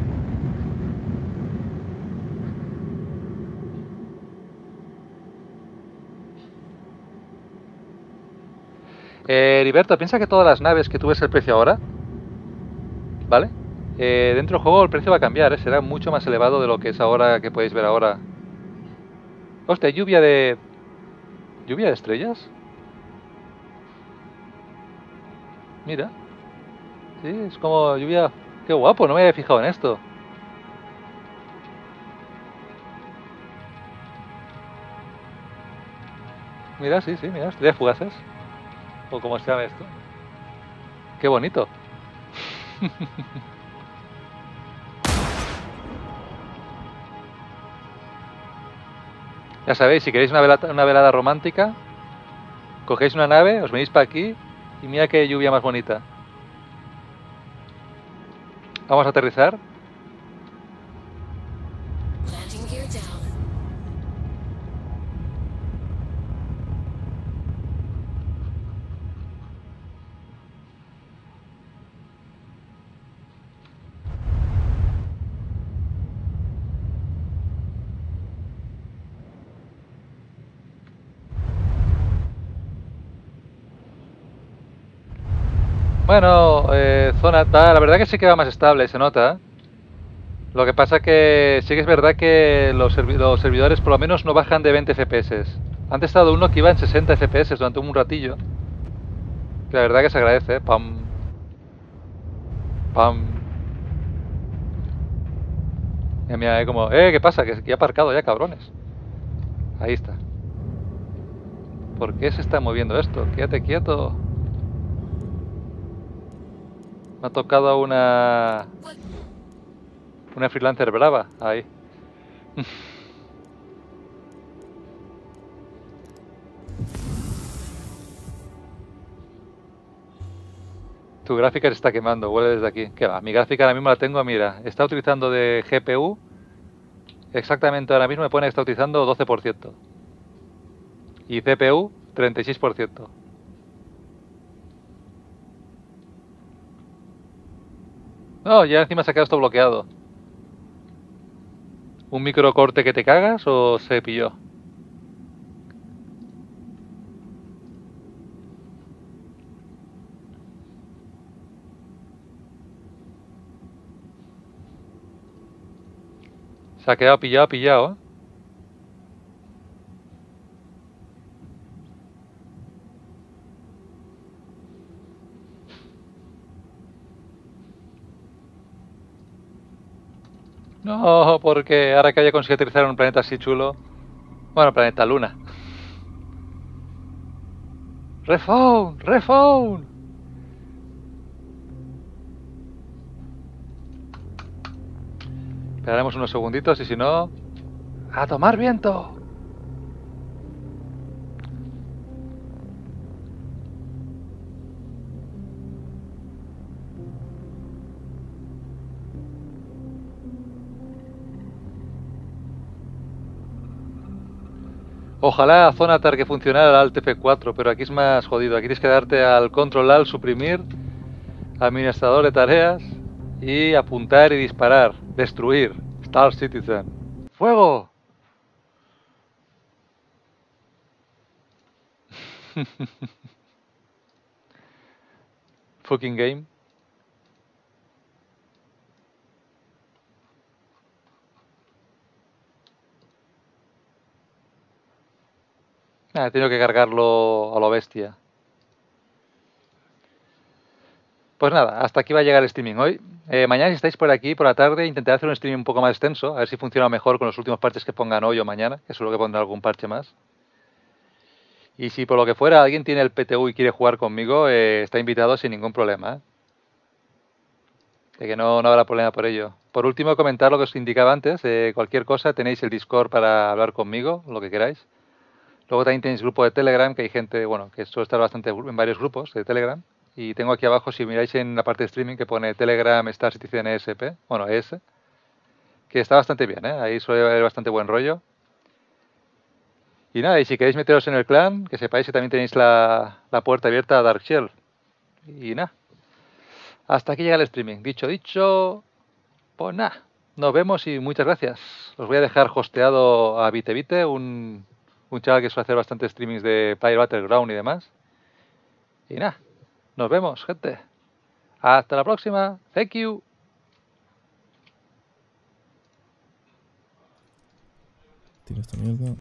Heriberto, piensa que todas las naves que tú ves el precio ahora, ¿vale? Dentro del juego el precio va a cambiar, será mucho más elevado de lo que es ahora, que podéis ver ahora. Hostia, lluvia de estrellas. Mira. Sí, es como lluvia... Qué guapo, no me había fijado en esto. Mira, sí, mira, estrellas fugaces. O como se llama esto. Qué bonito. Ya sabéis, si queréis una velada romántica, cogéis una nave, os venís para aquí y mira qué lluvia más bonita. Vamos a aterrizar. Landing gear down. Bueno, zona tal, la verdad que sí que va más estable, se nota. Lo que pasa que sí que es verdad que los servidores por lo menos no bajan de 20 FPS. Antes estado uno que iba en 60 FPS durante un ratillo. Que la verdad que se agradece, pam. Pam. Mira, como, ¿qué pasa? Que he aparcado ya, cabrones. Ahí está. ¿Por qué se está moviendo esto? Quédate quieto. Me ha tocado una freelancer brava, ahí. Tu gráfica se está quemando, huele desde aquí. ¿Qué va? Mi gráfica ahora mismo la tengo, mira, está utilizando de GPU. Exactamente ahora mismo me pone que está utilizando 12%. Y CPU, 36%. No, ya encima se ha quedado esto bloqueado. ¿Un microcorte que te cagas o se pilló? Se ha quedado pillado, ¿eh? No, porque ahora que haya conseguido aterrizar en un planeta así chulo... Bueno, planeta Luna. ¡Refound! ¡Refound! Esperaremos unos segunditos y si no... ¡A tomar viento! Ojalá Zonatar que funcionara el Alt F4, pero aquí es más jodido. Aquí tienes que darte al Control Alt, suprimir, administrador de tareas y apuntar y disparar. Destruir. Star Citizen. ¡Fuego! Fucking game. He tenido que cargarlo a lo bestia. Pues nada, hasta aquí va a llegar el streaming hoy. Mañana si estáis por aquí, por la tarde, intentaré hacer un streaming un poco más extenso, a ver si funciona mejor con los últimos parches que pongan hoy o mañana, que seguro que pondrán algún parche más. Y si por lo que fuera alguien tiene el PTU y quiere jugar conmigo, está invitado sin ningún problema, ¿eh? De que no habrá problema por ello. Por último, comentar lo que os indicaba antes. Cualquier cosa, tenéis el Discord para hablar conmigo, lo que queráis. Luego también tenéis grupo de Telegram, que hay gente, bueno, que suele estar bastante en varios grupos de Telegram. Y tengo aquí abajo, si miráis en la parte de streaming, que pone Telegram Star Citizen ESP, bueno, ES, que está bastante bien, ¿eh? Ahí suele haber bastante buen rollo. Y nada, y si queréis meteros en el clan, que sepáis que también tenéis la puerta abierta a Dark Shell. Y nada, hasta aquí llega el streaming. Dicho, pues nada, nos vemos y muchas gracias. Os voy a dejar hosteado a Vitevite, un chaval que suele hacer bastantes streamings de Player Battleground y demás. Y nada, nos vemos, gente. Hasta la próxima. Thank you. Tira esta mierda.